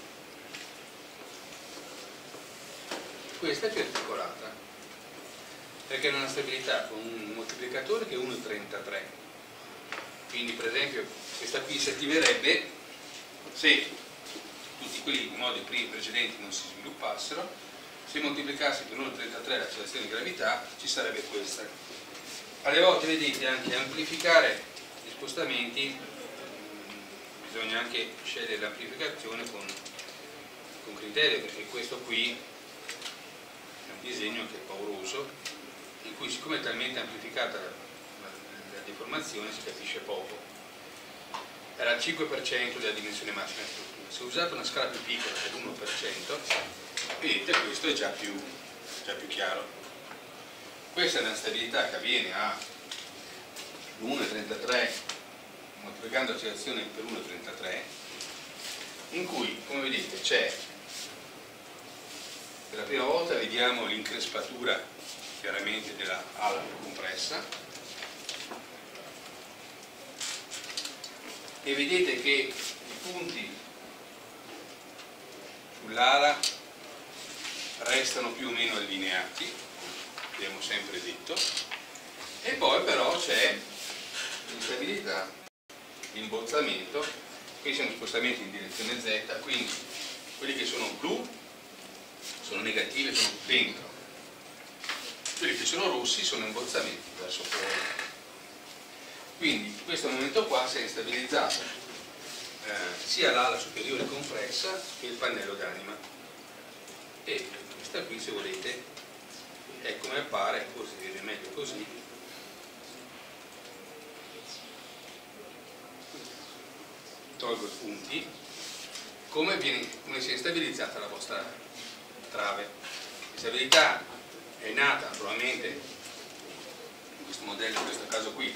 Questa è più articolata, perché è una stabilità con un moltiplicatore che è 1,33, quindi per esempio questa qui si attiverebbe se tutti quelli i modi precedenti non si sviluppassero. Se moltiplicassi per 1,33 l'accelerazione di gravità ci sarebbe questa. Alle volte vedete anche amplificare gli spostamenti, bisogna anche scegliere l'amplificazione con criterio, perché questo qui è un disegno che è pauroso, in cui siccome è talmente amplificata la deformazione si capisce poco. Era il 5% della dimensione massima della struttura. Se usate una scala più piccola, che è l'1%, vedete questo è già più chiaro. Questa è una stabilità che avviene a 1,33 moltiplicando l'accelerazione per 1,33, in cui, come vedete, c'è, per la prima volta vediamo l'increspatura chiaramente della ala compressa, e vedete che i punti sull'ala restano più o meno allineati, come abbiamo sempre detto, e poi però c'è l'instabilità, l'imbozzamento. Qui sono spostamenti in direzione Z, quindi quelli che sono blu sono negativi, sono dentro, quelli che sono rossi sono imbozzamenti verso fuori. Quindi in questo momento qua si è instabilizzato sia l'ala superiore compressa che il pannello d'anima, e questa qui, se volete, è come appare, forse viene meglio così. Tolgo i punti, come si è stabilizzata la vostra trave. La stabilità è nata probabilmente in questo modello, in questo caso qui,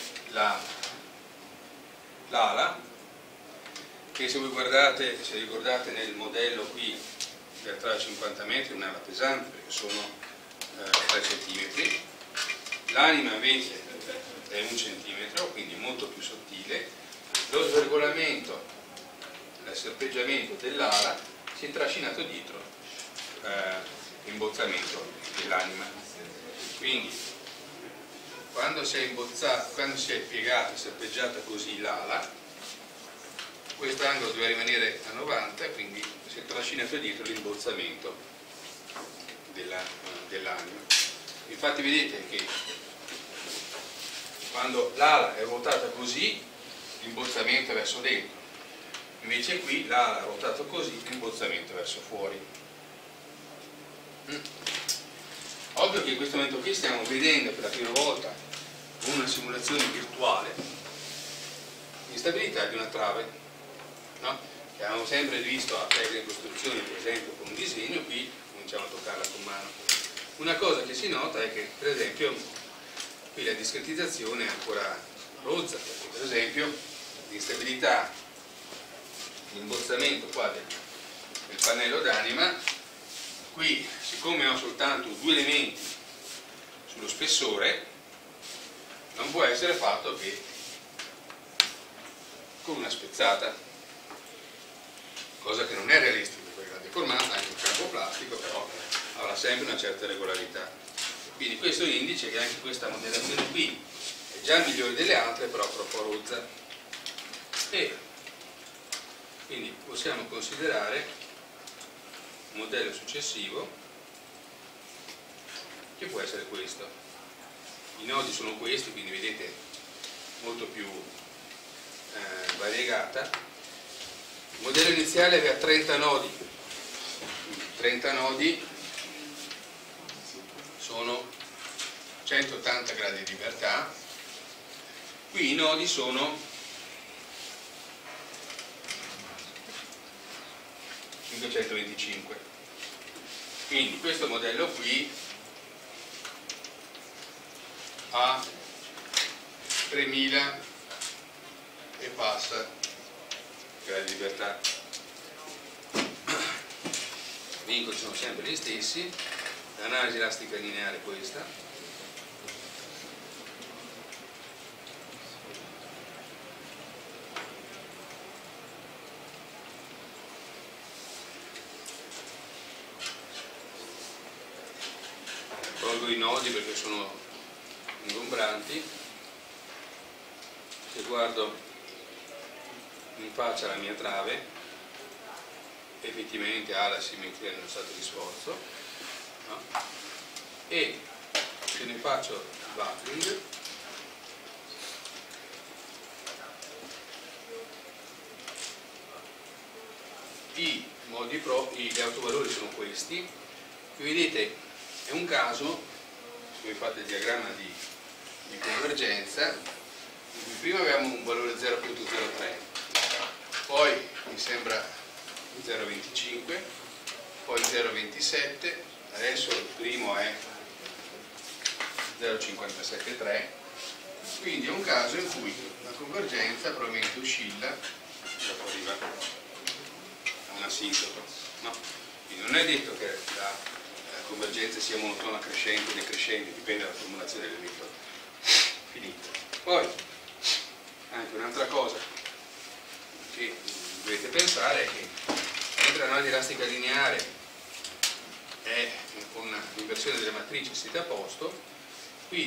l'ala, che se voi guardate, se ricordate nel modello qui della trave 50 metri, è un'ala pesante perché sono 3 cm, l'anima invece è 1 cm, quindi molto più sottile. Lo svergolamento, il serpeggiamento dell'ala si è trascinato dietro l'imbozzamento dell'anima. Quindi quando si è piegata, serpeggiata così l'ala, questo angolo deve rimanere a 90, quindi si è trascinato dietro l'imbozzamento dell'anima. Infatti vedete che quando l'ala è ruotata così, l'imbozzamento è verso dentro, invece qui l'ala è ruotata così, l'imbozzamento è verso fuori. Ovvio che in questo momento qui stiamo vedendo per la prima volta una simulazione virtuale l'instabilità di una trave, no? Che avevamo sempre visto a tecniche di costruzione, per esempio con un disegno, qui cominciamo a toccarla con mano. Una cosa che si nota è che, per esempio, qui la discretizzazione è ancora rozza, perché per esempio l'instabilità, l'imbozzamento qua del pannello d'anima, qui siccome ho soltanto 2 elementi sullo spessore, non può essere fatto che con una spezzata, cosa che non è realistica perché la deformata, anche in campo plastico, però avrà sempre una certa regolarità. Quindi questo indice che anche questa modellazione qui è già migliore delle altre, però troppo rozza, e quindi possiamo considerare un modello successivo che può essere questo. I nodi sono questi, quindi vedete molto più variegata. Il modello iniziale aveva 30 nodi, 30 nodi sono 180 gradi di libertà, qui i nodi sono 525, quindi questo modello qui ha 3000 e passa gradi di libertà. I vincoli sono sempre gli stessi, l'analisi elastica lineare è questa. Tolgo i nodi perché sono ingombranti. Se guardo in faccia alla mia trave, effettivamente ha la simmetria nello stato di sforzo, no? E se ne faccio il buckling, gli autovalori sono questi. Qui vedete, è un caso, se voi fate il diagramma di convergenza, in cui prima abbiamo un valore 0.03, poi mi sembra 0.25, poi 0.27, adesso il primo è 0.573, quindi è un caso in cui la convergenza probabilmente oscilla, dopo arriva a una asintoto, no? Quindi non è detto che la convergenza sia monotona crescente o decrescente, dipende dalla formulazione del metodo. Finito. Poi anche un'altra cosa che dovete pensare è che mentre l'analisi elastica lineare è con l'inversione delle matrici siete a posto, qui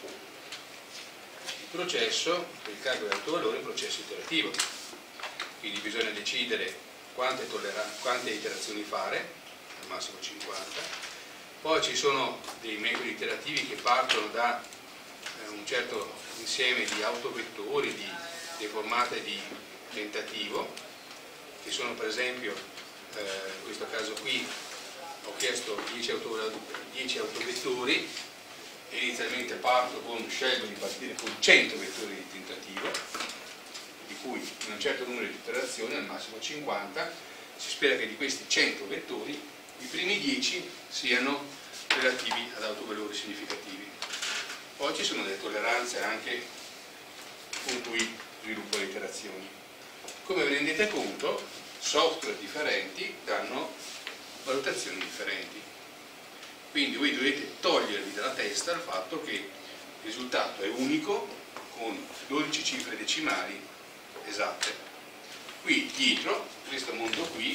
il processo, il calcolo di autovalore è un processo iterativo, quindi bisogna decidere quante iterazioni fare, al massimo 50. Poi ci sono dei metodi iterativi che partono da un certo insieme di autovettori, di deformate di tentativo, che sono per esempio, in questo caso qui ho chiesto 10 autovettori, e inizialmente scelgo di partire con 100 vettori di tentativo, di cui in un certo numero di iterazioni, al massimo 50, si spera che di questi 100 vettori i primi 10 siano relativi ad autovalori significativi. Poi ci sono delle tolleranze anche con cui sviluppo le iterazioni. Come vi rendete conto, software differenti danno valutazioni differenti. Quindi voi dovete togliervi dalla testa il fatto che il risultato è unico con 12 cifre decimali esatte. Qui dietro, questo mondo qui,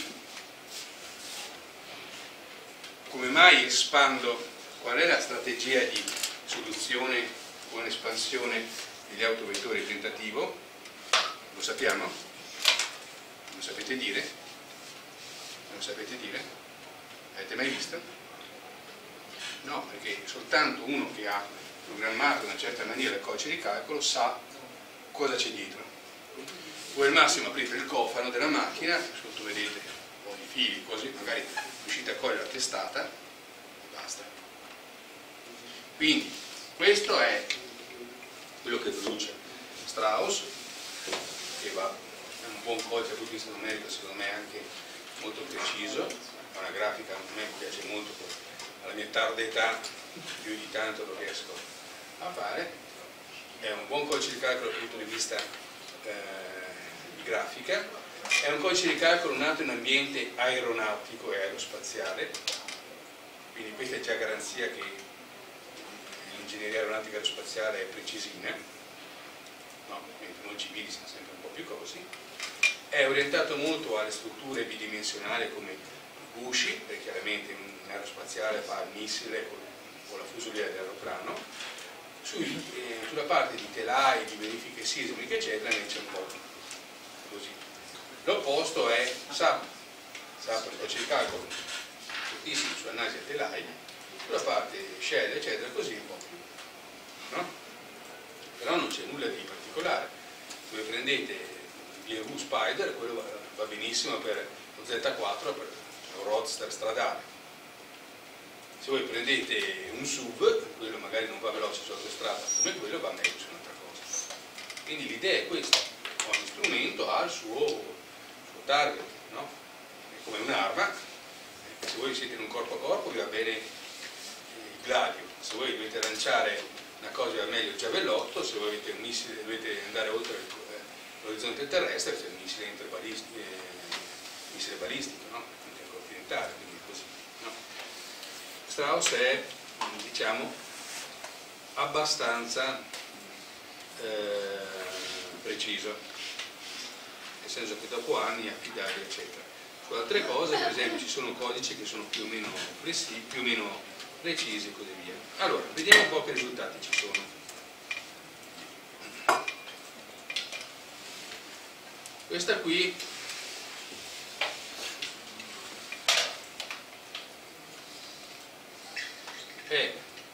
come mai espando? Qual è la strategia di soluzione con espansione degli autovettori di tentativo? Lo sappiamo? Lo sapete dire? Non lo sapete dire? Avete mai visto? No, perché soltanto uno che ha programmato in una certa maniera il codice di calcolo sa cosa c'è dietro. Voi al massimo aprite il cofano della macchina, sotto vedete un po' di fili, così magari riuscite a cogliere la testata e basta. Quindi questo è quello che produce Strauss, che è un buon codice dal punto di vista numerico, secondo me anche molto preciso, è una grafica che a me piace molto, alla mia tarda età più di tanto lo riesco a fare, è un buon codice di calcolo dal punto di vista di grafica, è un codice di calcolo nato in ambiente aeronautico e aerospaziale, quindi questa è già garanzia che l'ingegneria aeronautica e aerospaziale è precisina, no? Mentre noi civili siamo sempre un po' più cosi. È orientato molto alle strutture bidimensionali come i gusci, perché chiaramente un aerospaziale fa il missile con la fusoliera dell'aeroplano. Sulla parte di telai, di verifiche sismiche eccetera invece è un po' così. L'opposto è SAP il codice di calcolo fortissimo sull'analisi del telai, sulla parte shell eccetera così un po' più, no? Però non c'è nulla di particolare. Se voi prendete il BMW Spider, quello va benissimo per lo Z4, per un roadster stradale. Se voi prendete un SUV, quello magari non va veloce su autostrada come quello, va meglio su un'altra cosa. Quindi l'idea è questa: ogni strumento ha il suo target, no? È come un'arma, se voi siete in un corpo a corpo vi va bene il gladio, se voi dovete lanciare una cosa vi va meglio il giavellotto, se voi avete un missile dovete andare oltre l'orizzonte terrestre, c'è il missile balistico, no? Intercontinentale, quindi così, no? Strauss è, diciamo, abbastanza preciso, nel senso che dopo anni affidabile eccetera. Su altre cose, per esempio, ci sono codici che sono più o meno precisi e così via. Allora, vediamo un po' che risultati ci sono. Questa qui è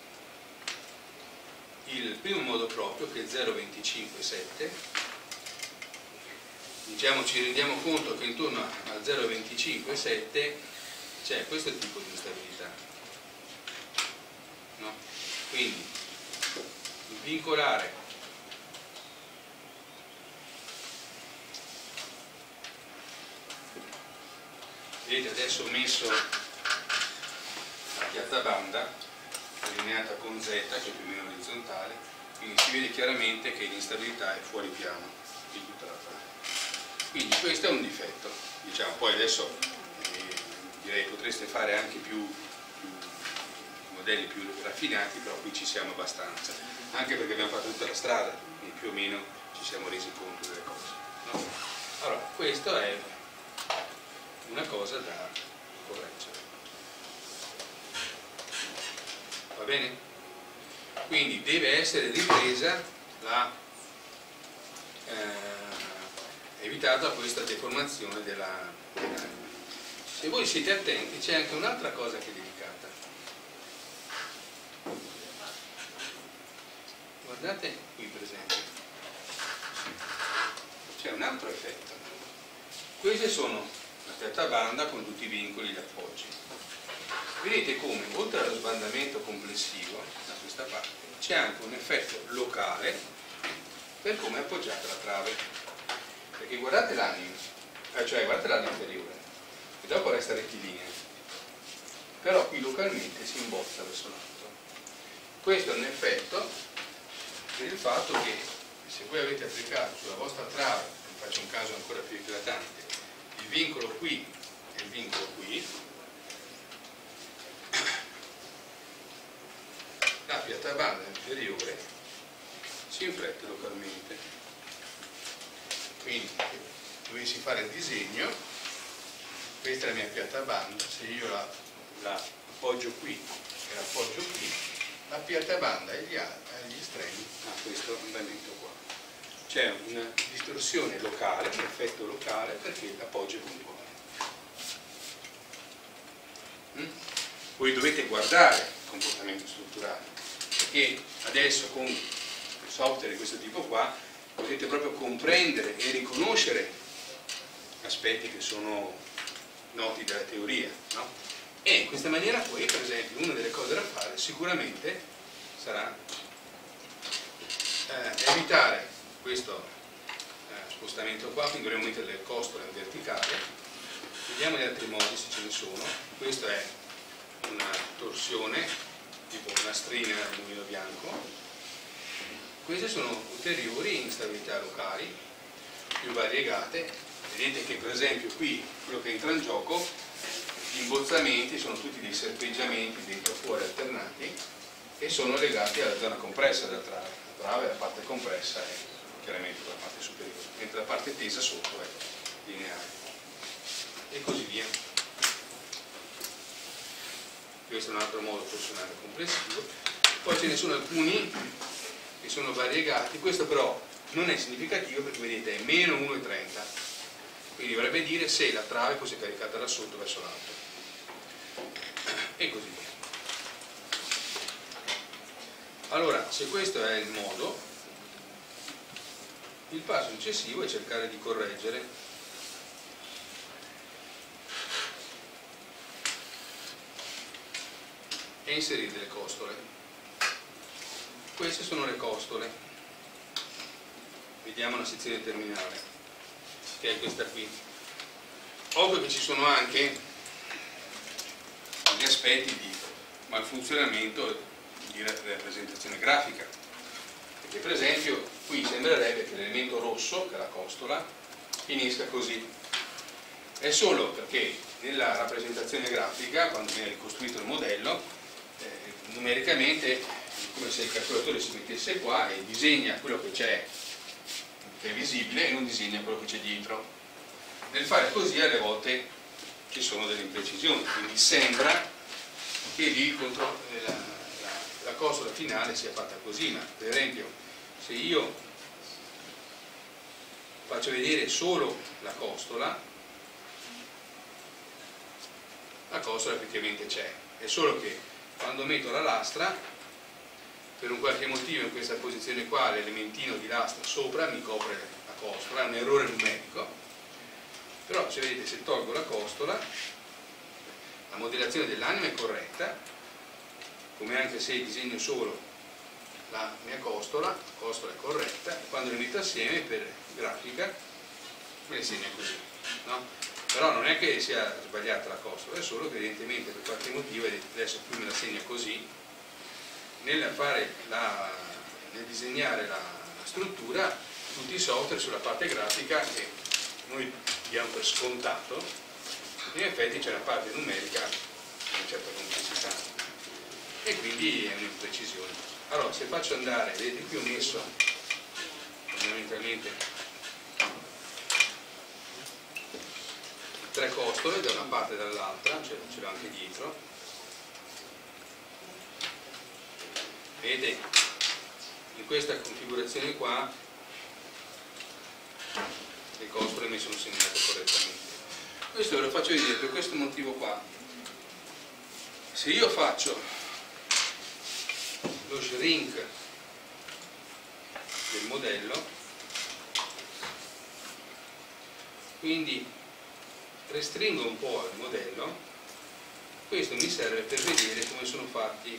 il primo modo proprio, che è 0,257. Diciamo, ci rendiamo conto che intorno a 0,257 c'è questo tipo di instabilità, no? Quindi vincolare vedete adesso ho messo la piazza banda allineata con Z, che è più o meno orizzontale, quindi si vede chiaramente che l'instabilità è fuori piano di tutta la trave. Quindi questo è un difetto, diciamo. Poi adesso direi potreste fare anche più modelli più raffinati, però qui ci siamo abbastanza, anche perché abbiamo fatto tutta la strada, quindi più o meno ci siamo resi conto delle cose, no? Allora, questo è una cosa da correggere. Va bene? Quindi deve essere ripresa evitata questa deformazione dell'anima. Se voi siete attenti c'è anche un'altra cosa che è delicata. Guardate qui per esempio, c'è un altro effetto. Queste sono la piatta banda con tutti i vincoli e gli appoggi. Vedete come oltre allo sbandamento complessivo da questa parte c'è anche un effetto locale per come è appoggiata la trave, perché guardate l'anima, cioè guardate l'ala inferiore e dopo resta rettilinea, però qui localmente si imbozza verso l'alto. Questo è un effetto per il fatto che se voi avete applicato sulla vostra trave, faccio un caso ancora più eclatante, il vincolo qui e il vincolo qui, la piatta banda inferiore si inflette localmente. Quindi se dovessi fare il disegno, questa è la mia piatta banda, se io la appoggio qui e la appoggio qui, la piatta banda agli estremi ha questo andamento qua. C'è una distorsione locale, un effetto locale, perché l'appoggio è puntuale. Voi dovete guardare il comportamento strutturale, perché adesso con software di questo tipo qua potete proprio comprendere e riconoscere aspetti che sono noti dalla teoria, no? E in questa maniera poi, per esempio, una delle cose da fare sicuramente sarà evitare questo spostamento qua, quindi dovremo mettere le costole in verticale. Vediamo gli altri modi se ce ne sono. Questo è una torsione tipo una strina al mulino bianco. Queste sono ulteriori instabilità locali più variegate. Vedete che per esempio qui quello che entra in gioco, gli imbozzamenti sono tutti dei serpeggiamenti dentro e fuori alternati e sono legati alla zona compressa della trave. La trave, la parte compressa è chiaramente la parte superiore, mentre la parte tesa sotto è lineare e così via. Questo è un altro modo torsionale complessivo. Poi ce ne sono alcuni che sono variegati, questo però non è significativo perché vedete è meno 1,30, quindi vorrebbe dire se la trave fosse caricata da sotto verso l'alto e così via. Allora, se questo è il modo, il passo successivo è cercare di correggere e inserire delle costole. Queste sono le costole. Vediamo la sezione terminale, che è questa qui. Ovvio che ci sono anche gli aspetti di malfunzionamento di rappresentazione grafica, perché per esempio qui sembrerebbe che l'elemento rosso, che è la costola, finisca così. È solo perché nella rappresentazione grafica, quando viene ricostruito il modello, numericamente è come se il calcolatore si mettesse qua e disegna quello che c'è, che è visibile, e non disegna quello che c'è dietro. Nel fare così alle volte ci sono delle imprecisioni, quindi sembra che lì la costola finale sia fatta così, ma per esempio se io faccio vedere solo la costola effettivamente c'è, è solo che quando metto la lastra, per un qualche motivo in questa posizione qua l'elementino di lastra sopra mi copre la costola, è un errore numerico, però se vedete, se tolgo la costola la modellazione dell'anima è corretta, come anche se disegno solo la mia costola, la costola è corretta, e quando le metto assieme per grafica me le segna così, no? Però non è che sia sbagliata la costola, è solo che evidentemente per qualche motivo, adesso qui me la segna così, nel disegnare la struttura, tutti i software sulla parte grafica, che noi diamo per scontato, in effetti c'è una parte numerica di una certa complessità e quindi è un'imprecisione. Allora, se faccio andare, vedete qui ho messo fondamentalmente 3 costole da una parte e dall'altra, ce l'ho anche dietro. Vedete, in questa configurazione qua le costole mi sono segnate correttamente. Questo ve lo faccio vedere per questo motivo qua. Se io faccio lo shrink del modello, quindi restringo un po' il modello, questo mi serve per vedere come sono fatti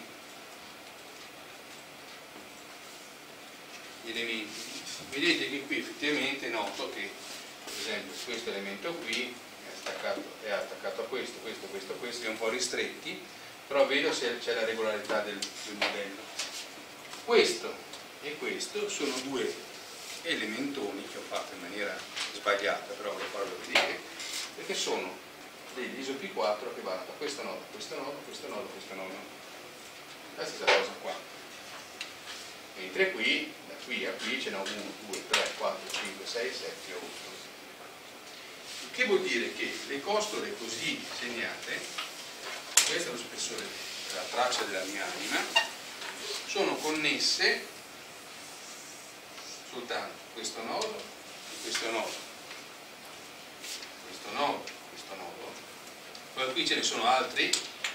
gli elementi. Vedete che qui effettivamente noto che, per esempio, questo elemento qui è attaccato a questo, li ho un po' ristretti, però vedo se c'è la regolarità del modello. Questo e questo sono 2 elementoni che ho fatto in maniera sbagliata, però voglio farlo vedere, perché sono degli iso-P4 che vanno da questo nodo a questo nodo, questo nodo, questo nodo. La stessa cosa qua. Mentre qui, da qui a qui ce n'è 1, 2, 3, 4, 5, 6, 7, 8. Il che vuol dire che le costole così segnate, questo è lo spessore della traccia della mia anima, sono connesse soltanto questo nodo e questo nodo. Questo nodo, poi qui ce ne sono altri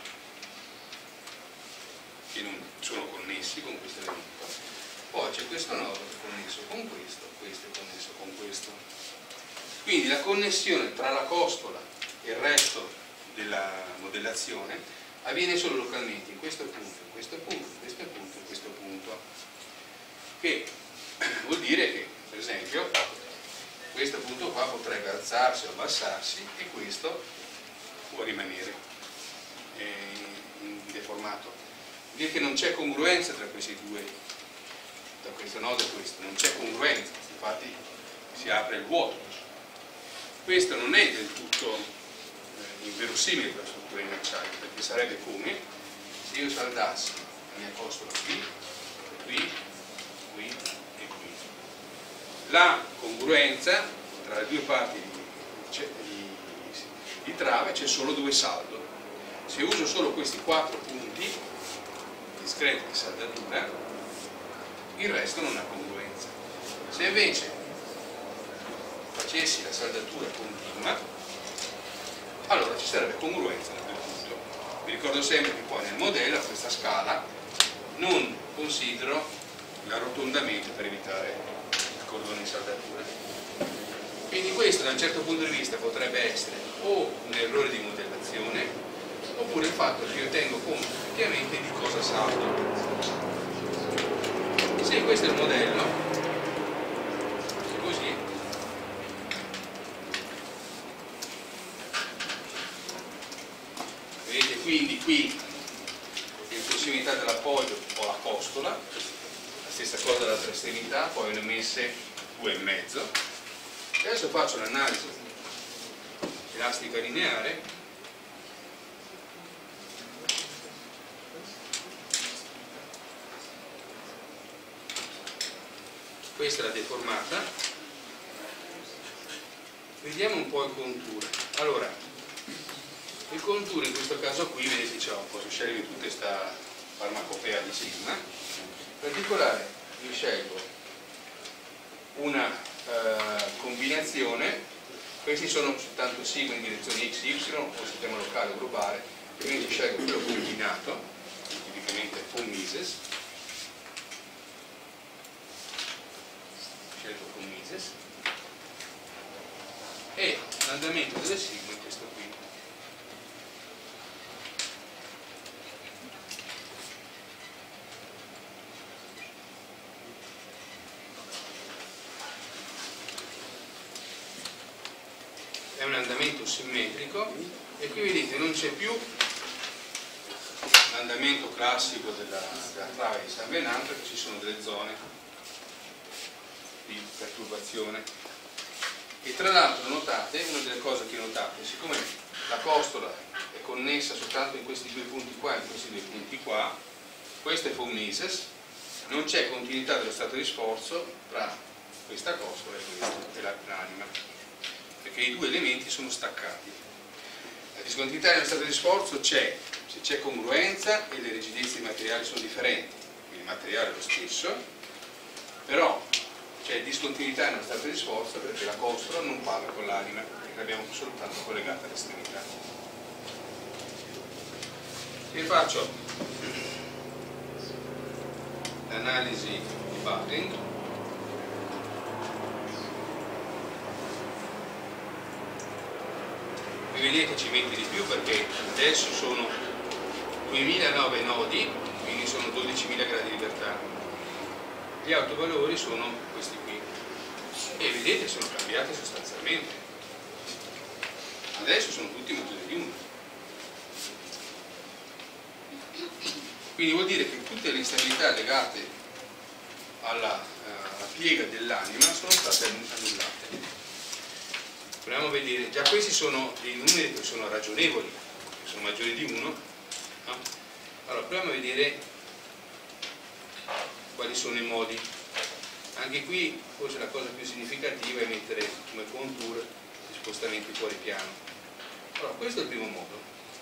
che non sono connessi con questo elemento, poi c'è questo nodo che è connesso con questo è connesso con questo, quindi la connessione tra la costola e il resto della modellazione avviene solo localmente in questo punto, in questo punto, in questo punto, in questo punto, che vuol dire che, per esempio, questo punto qua potrebbe alzarsi o abbassarsi e questo può rimanere deformato. Vuol dire che non c'è congruenza tra questi due, tra questo nodo e questo, non c'è congruenza, infatti si apre il vuoto. Questo non è del tutto inverosimile per la struttura in acciaio, perché sarebbe come se io saldassi la mia costola qui, qui, qui e qui. La congruenza tra le due parti di trave c'è solo dove saldo. Se uso solo questi 4 punti discreti di saldatura, il resto non ha congruenza. Se invece facessi la saldatura continua, allora ci sarebbe congruenza nel punto. Vi ricordo sempre che poi nel modello, a questa scala, non considero l'arrotondamento per evitare il cordone di saldatura. Quindi questo da un certo punto di vista potrebbe essere o un errore di modellazione oppure il fatto che io tengo conto effettivamente di cosa saldo. Se questo è il modello, così, vedete, quindi qui in prossimità dell'appoggio ho la costola, la stessa cosa dall'altra estremità, poi ne ho messe 2,5. Adesso faccio l'analisi elastica lineare. Questa è la deformata. Vediamo un po' il contour. Allora, il contour in questo caso qui, vedete, posso scegliere tutta questa farmacopea di sigma. In particolare io scelgo una combinazione, questi sono soltanto sigma in direzione x, y o sistema locale o globale, quindi scelgo quello combinato, tipicamente von Mises, scelgo von Mises, e l'andamento delle sigma è questo qui. È un andamento simmetrico e qui vedete non c'è più l'andamento classico della trave di San Venanto, perché ci sono delle zone di perturbazione. E tra l'altro notate, una delle cose che notate, siccome la costola è connessa soltanto in questi due punti qua e in questi due punti qua, questo è von Mises, non c'è continuità dello stato di sforzo tra questa costola e l'anima, perché i due elementi sono staccati. La discontinuità dello stato di sforzo c'è se c'è congruenza e le rigidezze dei materiali sono differenti, il materiale è lo stesso, però c'è discontinuità nello stato di sforzo perché la costola non parla con l'anima, perché l'abbiamo soltanto collegata all'estremità. Se faccio l'analisi di buckling, vi vedete ci mette di più perché adesso sono 2009 nodi, quindi sono 12.000 gradi di libertà. Gli autovalori sono questi qui e vedete sono cambiati sostanzialmente, adesso sono tutti maggiori di 1, quindi vuol dire che tutte le instabilità legate alla piega dell'anima sono state annullate. Proviamo a vedere, già questi sono dei numeri che sono ragionevoli, che sono maggiori di 1, no? Allora proviamo a vedere quali sono i modi. Anche qui forse la cosa più significativa è mettere come contour gli spostamenti fuori piano. Allora questo è il primo modo.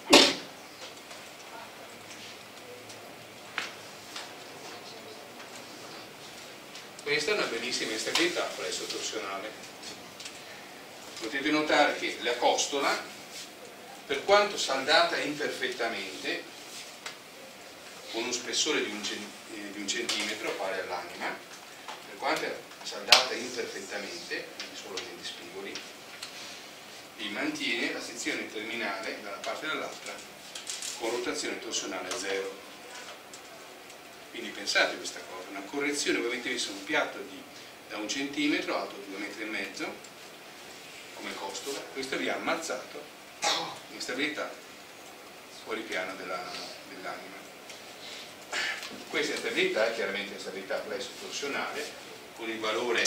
Questa è una bellissima instabilità presso torsionale. Potete notare che la costola, per quanto saldata imperfettamente, con un spessore di un centimetro pari all'anima, per quanto è saldata imperfettamente, quindi solo negli spigoli, e mantiene la sezione terminale da una parte e dall'altra con rotazione torsionale a 0. Quindi pensate a questa cosa, una correzione, voi avete messo un piatto da 1 centimetro, alto 2,5 metri, come costola, questo vi ha ammazzato l'instabilità fuori piano dell'anima. Questa instabilità è chiaramente instabilità plesso torsionale con il valore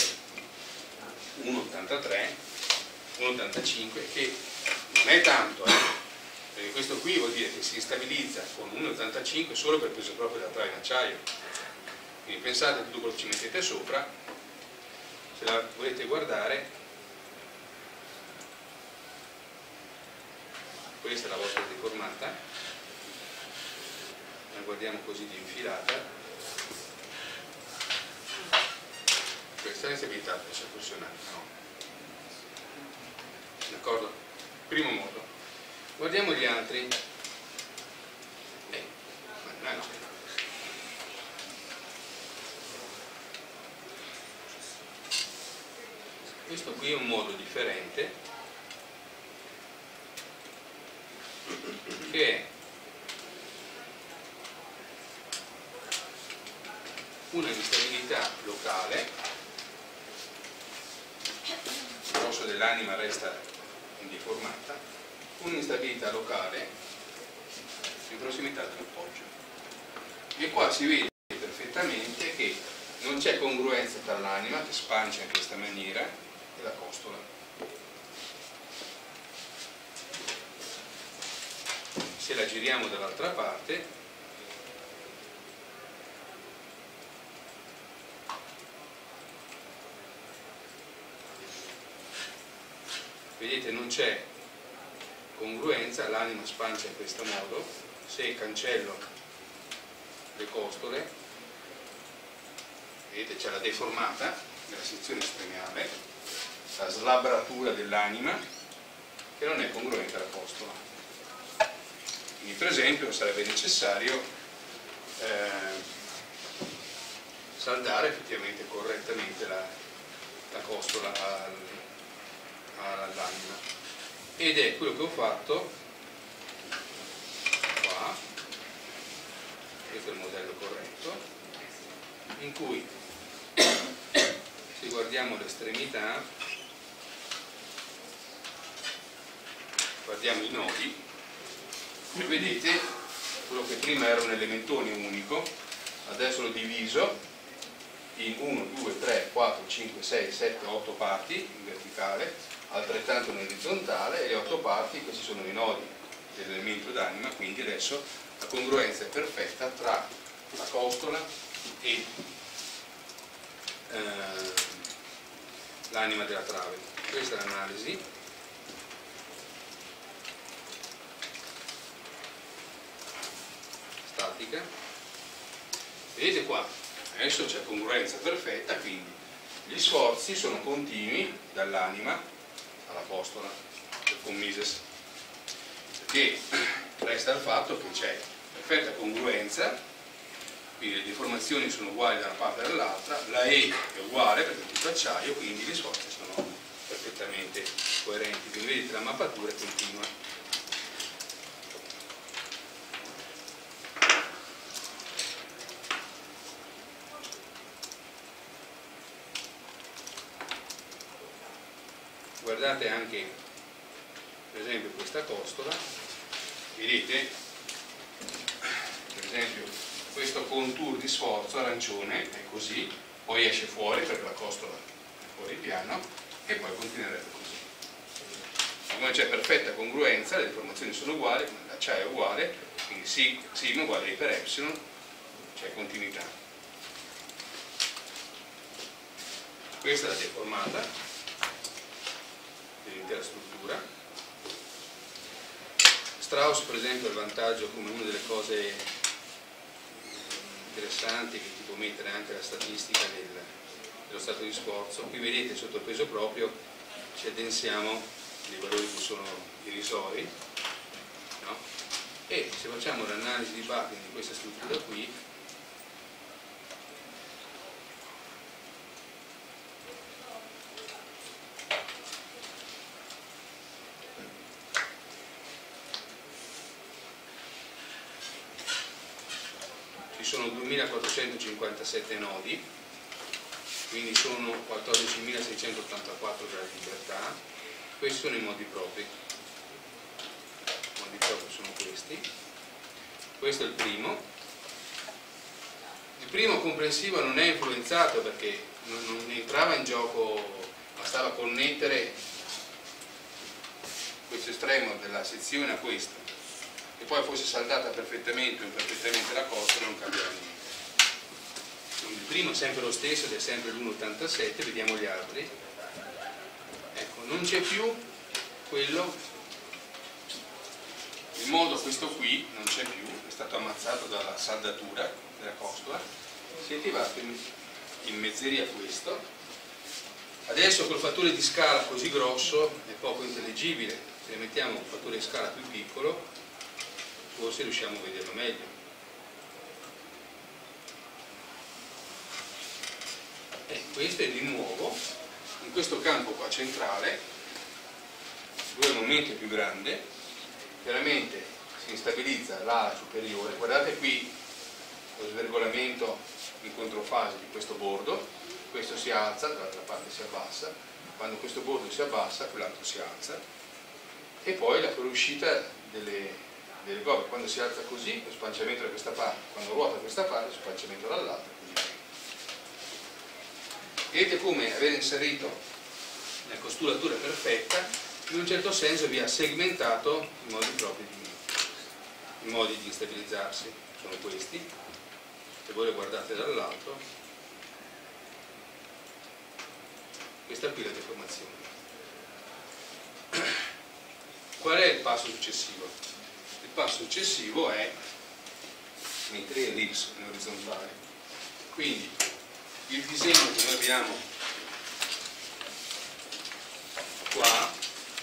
1,83, 1,85 che non è tanto, perché questo qui vuol dire che si stabilizza con 1,85 solo per peso proprio della trave in acciaio. Quindi pensate a tutto quello che ci mettete sopra, se la volete guardare, questa è la vostra deformata, la guardiamo così di infilata, questa è l'instabilità torsionale, no? D'accordo? Primo modo. Guardiamo gli altri. Mannaggia. Questo qui è un modo differente, che è una instabilità locale, il grosso dell'anima resta indeformata, un'instabilità locale in prossimità dell'appoggio. E qua si vede perfettamente che non c'è congruenza tra l'anima, che spancia in questa maniera, e la costola. Se la giriamo dall'altra parte, vedete non c'è congruenza, l'anima spancia in questo modo. Se cancello le costole, vedete c'è la deformata, della sezione estremiale, la slabratura dell'anima, che non è congruente alla costola. Quindi per esempio sarebbe necessario saldare effettivamente correttamente la costola all'anima, ed è quello che ho fatto qua. Questo è il modello corretto, in cui se guardiamo l'estremità, guardiamo i nodi e vedete quello che prima era un elementone unico, adesso l'ho diviso in 1, 2, 3, 4, 5, 6, 7, 8 parti in verticale, altrettanto in orizzontale, e le 8 parti, questi sono i nodi dell'elemento d'anima. Quindi adesso la congruenza è perfetta tra la costola e l'anima della trave. Questa è l'analisi. Statica. Vedete qua, adesso c'è congruenza perfetta, quindi gli sforzi sono continui dall'anima alla costola del von Mises, perché resta il fatto che c'è perfetta congruenza, quindi le deformazioni sono uguali da una parte e dall'altra, la E è uguale perché è tutto acciaio, quindi gli sforzi sono perfettamente coerenti. Quindi vedete, la mappatura è continua. Guardate anche per esempio questa costola, vedete per esempio questo contour di sforzo arancione è così, poi esce fuori perché la costola è fuori piano e poi continuerebbe così. Come c'è perfetta congruenza, le deformazioni sono uguali, l'acciaio è uguale, quindi sigma uguale a per epsilon, c'è continuità. Questa è la deformata dell'intera struttura. Strauss per esempio ha il vantaggio, come una delle cose interessanti, che ti può mettere anche la statistica dello stato di sforzo. Qui vedete sotto il peso proprio ci addensiamo dei valori che sono irrisori, no? E se facciamo l'analisi di Buckley di questa struttura qui, ci sono 2457 nodi, quindi sono 14.684 gradi di libertà. Questi sono i modi propri. I modi propri sono questi. Questo è il primo. Il primo comprensivo non è influenzato perché non entrava in gioco, bastava connettere questo estremo della sezione a questo, e poi fosse saldata perfettamente o imperfettamente la costola, non cambierà niente. Quindi il primo è sempre lo stesso ed è sempre l'1,87, vediamo gli altri. Ecco, non c'è più quello, il modo questo qui non c'è più, è stato ammazzato dalla saldatura della costola, si è attivato in mezzeria questo. Adesso col fattore di scala così grosso è poco intelligibile, se ne mettiamo un fattore di scala più piccolo forse riusciamo a vederlo meglio. E questo è di nuovo, in questo campo qua centrale, due momenti più grande, chiaramente si instabilizza l'ala superiore. Guardate qui lo svergolamento in controfase di questo bordo, questo si alza, dall'altra parte si abbassa, quando questo bordo si abbassa quell'altro si alza, e poi la fuoriuscita delle gomme, quando si alza così lo spanciamento da questa parte, quando ruota da questa parte lo spanciamento dall'altra. Vedete come aver inserito la costuratura perfetta in un certo senso vi ha segmentato i modi propri i modi di stabilizzarsi, sono questi. Se voi le guardate dall'alto, questa qui è la deformazione. Qual è il passo successivo? Il passo successivo è mettere l'ellipse in orizzontale. Quindi il disegno che noi abbiamo qua,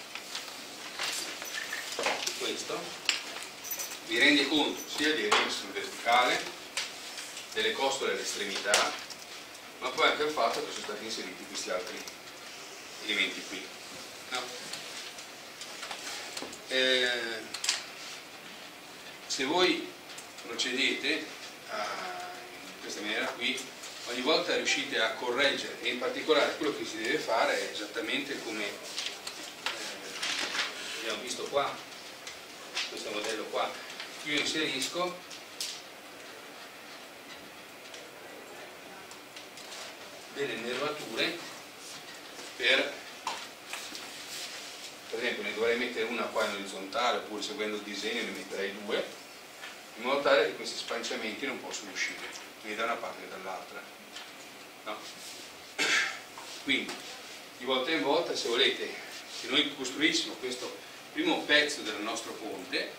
questo, vi rende conto sia dei rim sul verticale, delle costole all'estremità, ma poi anche il fatto che sono stati inseriti questi altri elementi qui. No? Se voi procedete in questa maniera qui, ogni volta riuscite a correggere, e in particolare quello che si deve fare è esattamente come abbiamo visto qua, questo modello qua. Io inserisco delle nervature per esempio ne dovrei mettere una qua in orizzontale, oppure seguendo il disegno ne metterei due, in modo tale che questi spanciamenti non possono uscire né da una parte né dall'altra. No? Quindi di volta in volta, se volete che noi costruissimo questo primo pezzo del nostro ponte,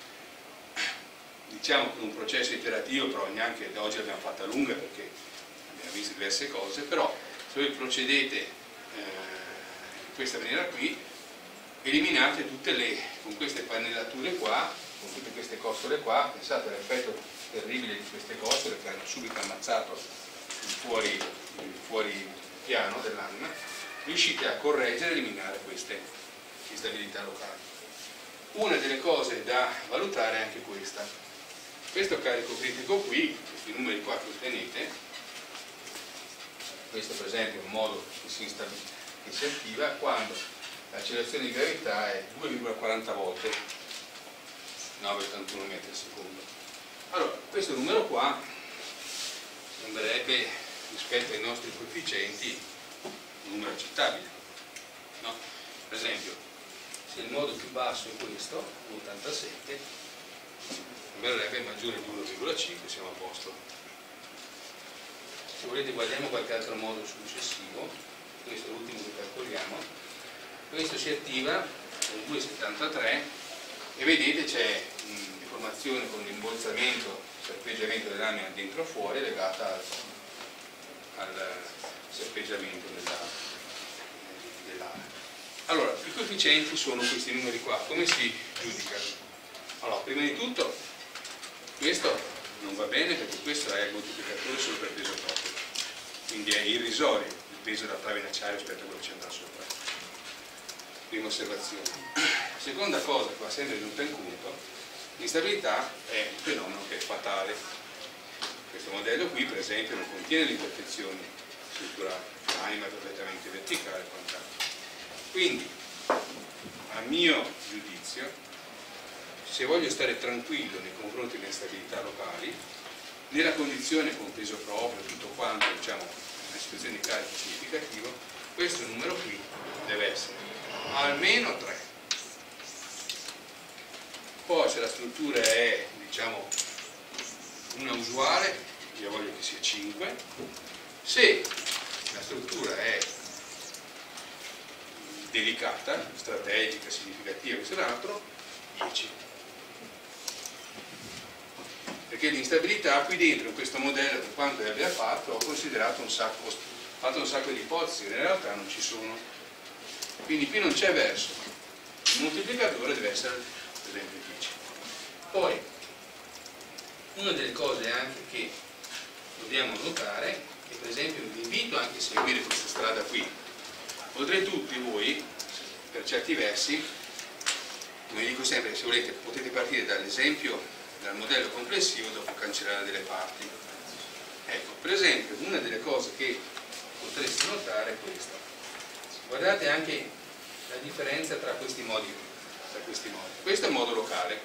diciamo con un processo iterativo, però neanche da oggi l'abbiamo fatta lunga perché abbiamo visto diverse cose, però se voi procedete in questa maniera qui, eliminate tutte con queste pannellature qua, con tutte queste costole qua, pensate all'effetto terribile di queste costole che hanno subito ammazzato il fuori piano dell'anima, riuscite a correggere e eliminare queste instabilità locali. Una delle cose da valutare è anche questa. Questo carico critico qui, questi numeri qua che ottenete, questo per esempio è un modo che si attiva quando l'accelerazione di gravità è 2,40 volte 9,81 metri al secondo. Allora, questo numero qua sembrerebbe, rispetto ai nostri coefficienti, un numero accettabile, no? Per esempio, se il modo più basso è questo, 87, sembrerebbe maggiore di 1,5, siamo a posto. Se volete guardiamo qualche altro modo successivo, questo è l'ultimo che calcoliamo. Questo si attiva con 2,73 e vedete c'è un'informazione con l'imbolzamento, serpeggiamento dell'anima dentro o fuori legata al serpeggiamento dell'area. Allora, i coefficienti sono questi numeri qua. Come si giudicano? Allora, prima di tutto questo non va bene perché questo è il moltiplicatore solo per peso proprio, quindi è irrisorio il peso della trave in acciaio rispetto a quello che c'è da sopra. Prima osservazione. Seconda cosa che va sempre tenuta in conto, l'instabilità è un fenomeno che è fatale. Questo modello qui per esempio non contiene le imperfezioni strutturali, l'anima è perfettamente verticale e quant'altro. Quindi a mio giudizio, se voglio stare tranquillo nei confronti delle instabilità locali, nella condizione con peso proprio, tutto quanto, diciamo, una situazione di carico significativo, questo numero qui deve essere almeno 3. Poi se la struttura è, diciamo, una usuale, io voglio che sia 5. Se la struttura è delicata, strategica, significativa, questo è l'altro, 10. Perché l'instabilità qui dentro, in questo modello, per quanto abbia fatto, ho considerato fatto un sacco di ipotesi, che in realtà non ci sono. Quindi qui non c'è verso, il moltiplicatore deve essere per esempio 10. Poi, una delle cose anche che dobbiamo notare, che per esempio vi invito anche a seguire questa strada qui, oltretutto voi, per certi versi, come dico sempre, se volete potete partire dall'esempio, dal modello complessivo, dopo cancellare delle parti. Ecco, per esempio, una delle cose che potreste notare è questa. Guardate anche la differenza tra questi modi. Questo è il modo locale.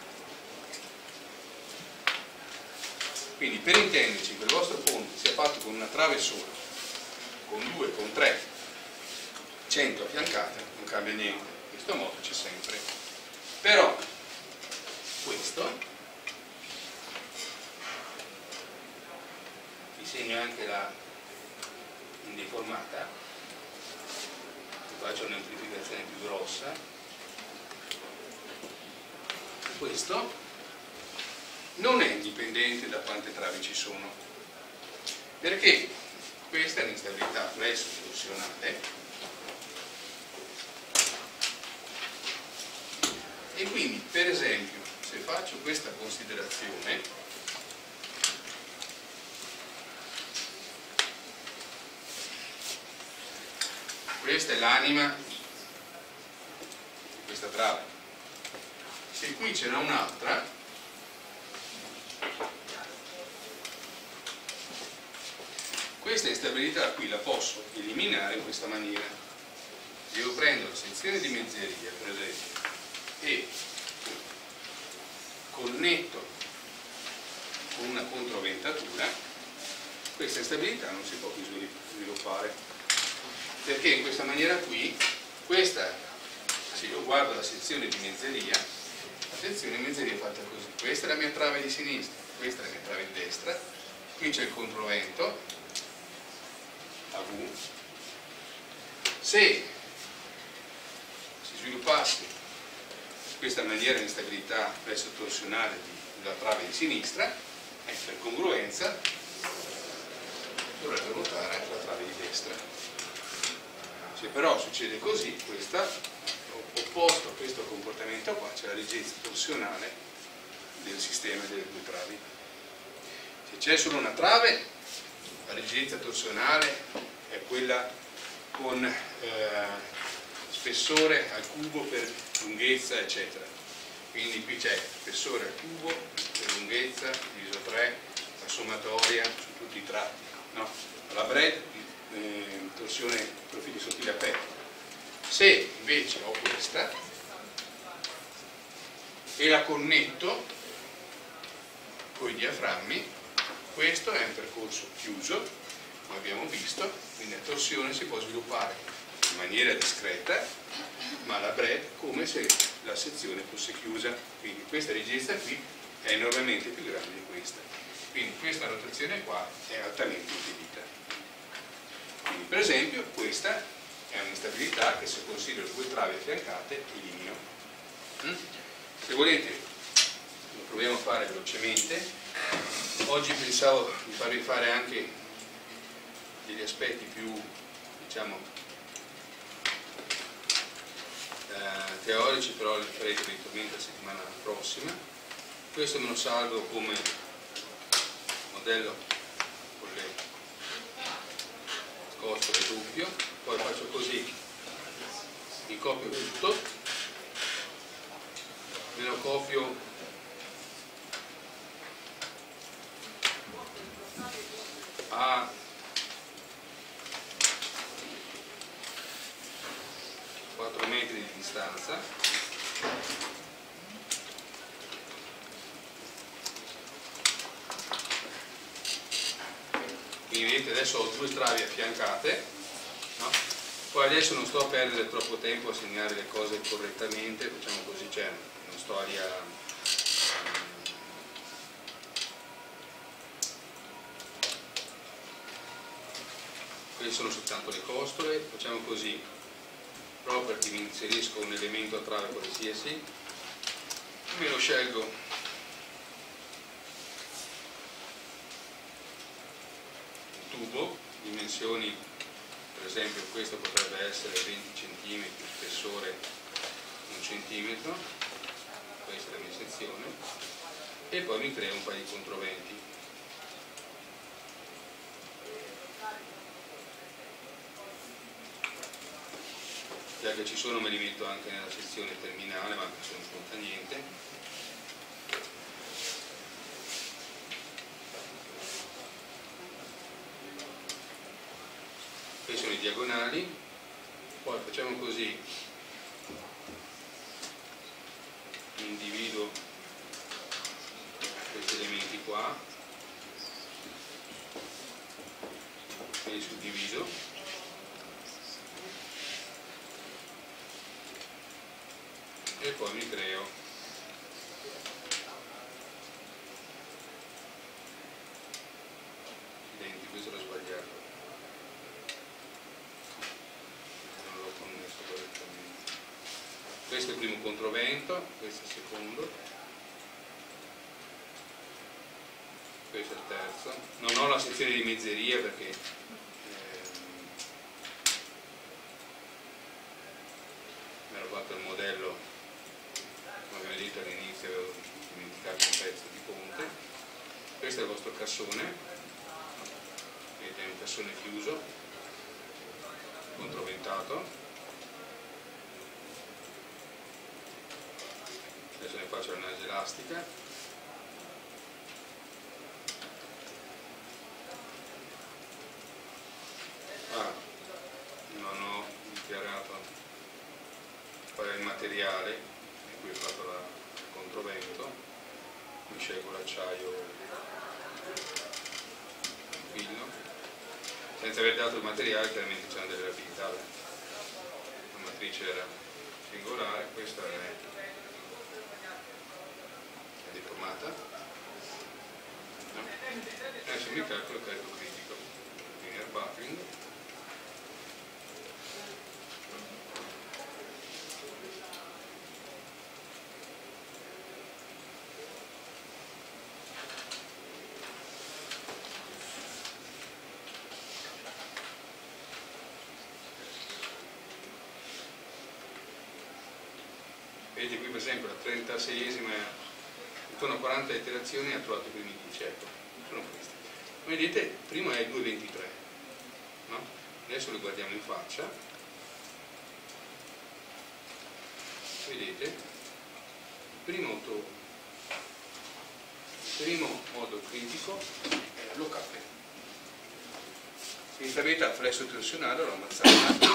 Quindi per intenderci che il vostro ponte sia fatto con una trave sola, con 2, con 3, 100 affiancate, non cambia niente. In questo modo c'è sempre. Però questo, vi segno anche la indeformata, qua c'è un'amplificazione più grossa, questo non è indipendente da quante travi ci sono, perché questa è l'instabilità flesso-torsionale E quindi, per esempio, se faccio questa considerazione, questa è l'anima di questa trave. Se qui c'era un'altra, questa instabilità qui la posso eliminare in questa maniera. Io prendo la sezione di mezzeria, per esempio, e connetto con una controventatura, questa instabilità non si può più sviluppare, perché in questa maniera qui, questa, se io guardo la sezione di mezzeria, la sezione di mezzeria è fatta così: questa è la mia trave di sinistra, questa è la mia trave di destra, qui c'è il controvento AV. Se si sviluppasse questa maniera di instabilità presso torsionale della trave di sinistra, per congruenza dovrebbe ruotare anche la trave di destra. Se però succede così, questa, opposto a questo comportamento qua, c'è la riggezza torsionale del sistema delle due travi. Se c'è solo una trave, la riggezza torsionale è quella con spessore al cubo per lunghezza, eccetera. Quindi qui c'è spessore al cubo per lunghezza diviso 3, la sommatoria su tutti i tratti, no? La BRED, torsione profili sottili aperti. Se invece ho questa e la connetto con i diaframmi, questo è un percorso chiuso, come abbiamo visto, quindi la torsione si può sviluppare in maniera discreta, ma la BRED come se la sezione fosse chiusa, quindi questa riggezza qui è enormemente più grande di questa, quindi questa rotazione qua è altamente impedita. Quindi per esempio questa è un'instabilità che, se considero due travi affiancate, elimino. Se volete lo proviamo a fare velocemente. Oggi pensavo di farvi fare anche degli aspetti più, diciamo, teorici, però li farete eventualmente la settimana prossima. Questo me lo salvo come modello con le scostole doppio, poi faccio così, mi copio tutto, me lo copio a 4 metri di distanza, quindi vedete adesso ho due travi affiancate, no? Poi adesso non sto a perdere troppo tempo a segnare le cose correttamente, facciamo così, cioè non sto lì a queste sono soltanto le costole. Facciamo così: property, mi inserisco un elemento a trave qualsiasi, me lo scelgo un tubo, dimensioni, per esempio questo potrebbe essere 20 cm, spessore 1 cm, questa è la mia sezione, e poi mi creo un paio di controventi. Già che ci sono me li metto anche nella sezione terminale, ma anche se non conta niente. Questi sono i diagonali, poi facciamo così, individuo questi elementi qua, e li suddivido. E poi mi creo denti, questo l'ho sbagliato, non l'ho connesso correttamente. Questo è il primo controvento, questo è il secondo, questo è il terzo. Non ho la sezione di mezzeria perché mi ero fatto il modello come questo è il vostro cassone, vedete, è un cassone chiuso, controventato. Adesso ne faccio l'analisi elastica. Non ho dichiarato qual è il materiale in cui ho fatto il controvento. Mi scelgo l'acciaio filo, senza aver dato il materiale chiaramente c'erano delle rapidità, la matrice era singolare, questa è deformata, no? Adesso mi calcolo il carico critico, linear buffering. Vedete qui per esempio la 36esima, intorno a 40 iterazioni ha trovato i primi 10, ecco, sono questi. Come vedete, prima è 2,23, no? Adesso lo guardiamo in faccia. Vedete, primo modo critico è locale. L'instabilità flesso torsionale l'ho ammazzata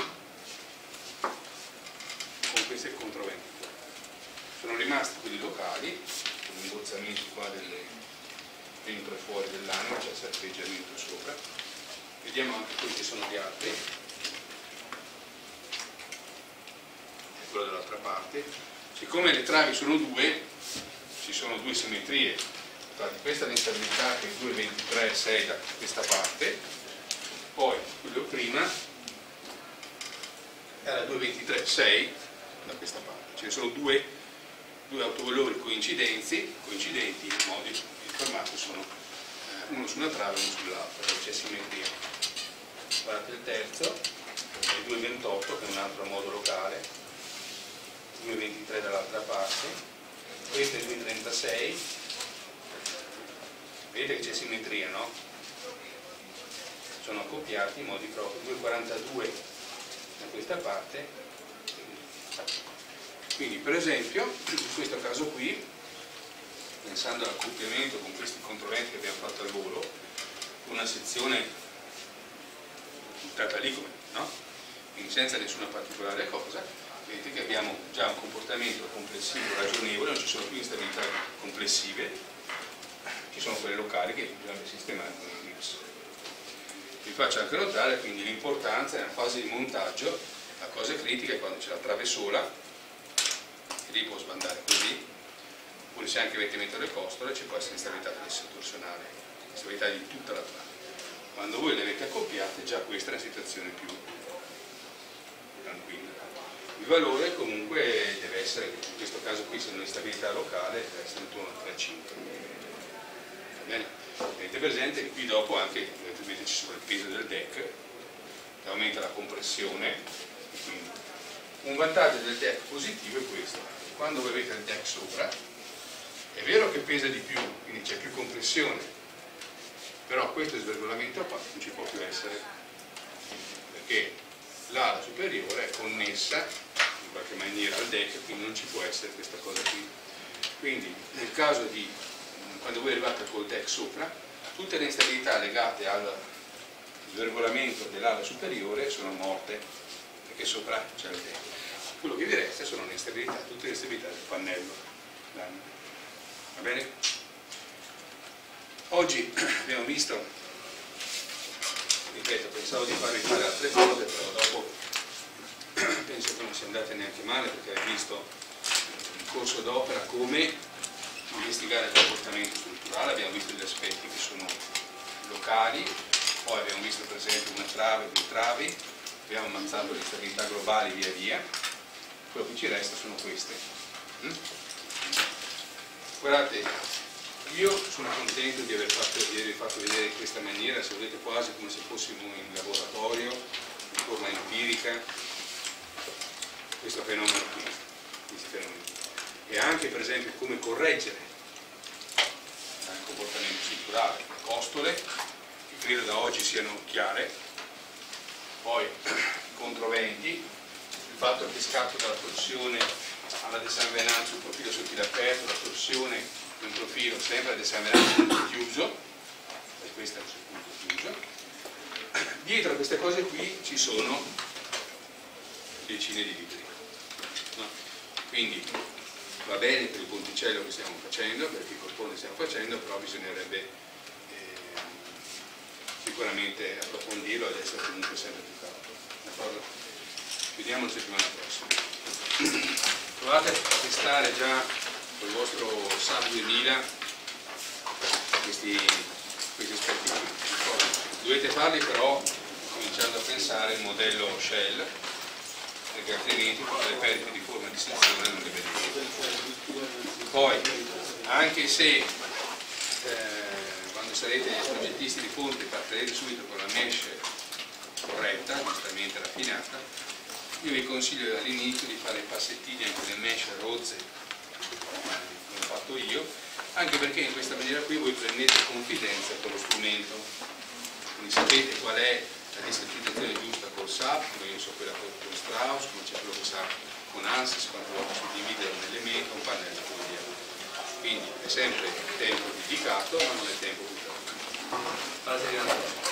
con queste controventi. Sono rimasti quelli locali, con imbozzamenti qua dentro e fuori dell'anima, c'è serpeggiamento sopra. Vediamo anche quelli che sono gli altri. E quello dall'altra parte. Siccome le travi sono due, ci sono due simmetrie. Infatti questa è l'instabilità che è 2,23,6 da questa parte, poi quello prima era 2,23,6 da questa parte. Ce ne sono due autovalori coincidenti, in modi il formato sono uno su una trave e uno sull'altra, c'è simmetria. Guardate il terzo, è 2,28 che è un altro modo locale, 2,23 dall'altra parte, questo è 2,36, vedete che c'è simmetria, no? Sono accoppiati in modi proprio, 2,42 da questa parte. Quindi per esempio, in questo caso qui, pensando all'accoppiamento con questi controventi che abbiamo fatto al volo, una sezione buttata lì come, no? Quindi senza nessuna particolare cosa, vedete che abbiamo già un comportamento complessivo ragionevole, non ci sono più instabilità complessive, ci sono quelle locali che bisogna sistemare con il GIPS. Vi faccio anche notare quindi l'importanza nella fase di montaggio, la cosa critica è quando c'è la trave sola, lì può sbandare così, oppure se anche avete messo le costole ci può essere instabilità torsionale, instabilità di tutta la trave. Quando voi le avete accoppiate già questa è una situazione più tranquilla. Il valore comunque deve essere, in questo caso qui se un'instabilità locale deve essere intorno a 3,5. Va bene? Avete presente che qui dopo anche dovete metterci sopra il peso del deck, che aumenta la compressione, quindi un vantaggio del deck positivo è questo. Quando voi avete il deck sopra, è vero che pesa di più, quindi c'è più compressione, però questo svergolamento qua non ci può più essere, perché l'ala superiore è connessa in qualche maniera al deck, quindi non ci può essere questa cosa qui. Quindi nel caso di, quando voi arrivate col deck sopra, tutte le instabilità legate al svergolamento dell'ala superiore sono morte, perché sopra c'è il deck. Quello che vi resta sono le instabilità, tutte le instabilità del pannello. Va bene? Oggi abbiamo visto, ripeto, pensavo di farvi fare altre cose, però dopo penso che non sia andate neanche male, perché abbiamo visto in corso d'opera come investigare il comportamento strutturale, abbiamo visto gli aspetti che sono locali, poi abbiamo visto per esempio una trave, due travi, abbiamo ammazzato le instabilità globali via via. Quello che ci resta sono queste. Guardate, io sono contento di avervi fatto vedere in questa maniera, se volete quasi come se fossimo in laboratorio, in forma empirica, questo fenomeno qui, e anche per esempio come correggere il comportamento strutturale. dare le costole, che credo da oggi siano chiare, poi i controventi, il fatto che scatto dalla torsione alla desanvenanza sul profilo sottile aperto, la torsione di un profilo sempre alla desanvenanza chiuso, e questo è il circuito chiuso. Dietro a queste cose qui ci sono decine di litri, no? Quindi va bene per il ponticello che stiamo facendo, perché il corpone che stiamo facendo, però bisognerebbe sicuramente approfondirlo ed essere comunque sempre più cauto. D'accordo? Vediamo la settimana prossima. Provate a testare già col vostro SAP 2000 questi aspetti qui. Dovete farli però cominciando a pensare il modello Shell, perché altrimenti le perdite di forma di sezione non le vedete. Poi, anche se quando sarete progettisti di ponte partirete subito con la mesh corretta, giustamente raffinata, io vi consiglio all'inizio di fare i passettini anche le mesh rozze, come ho fatto io, anche perché in questa maniera qui voi prendete confidenza con lo strumento. Quindi sapete qual è la discretizzazione giusta col SAP, come io so quella con Strauss, come c'è quello che sa con ANSYS, quando voglio suddividere un elemento, un pannello, come vediamo. Quindi è sempre tempo dedicato, ma non è tempo buttato.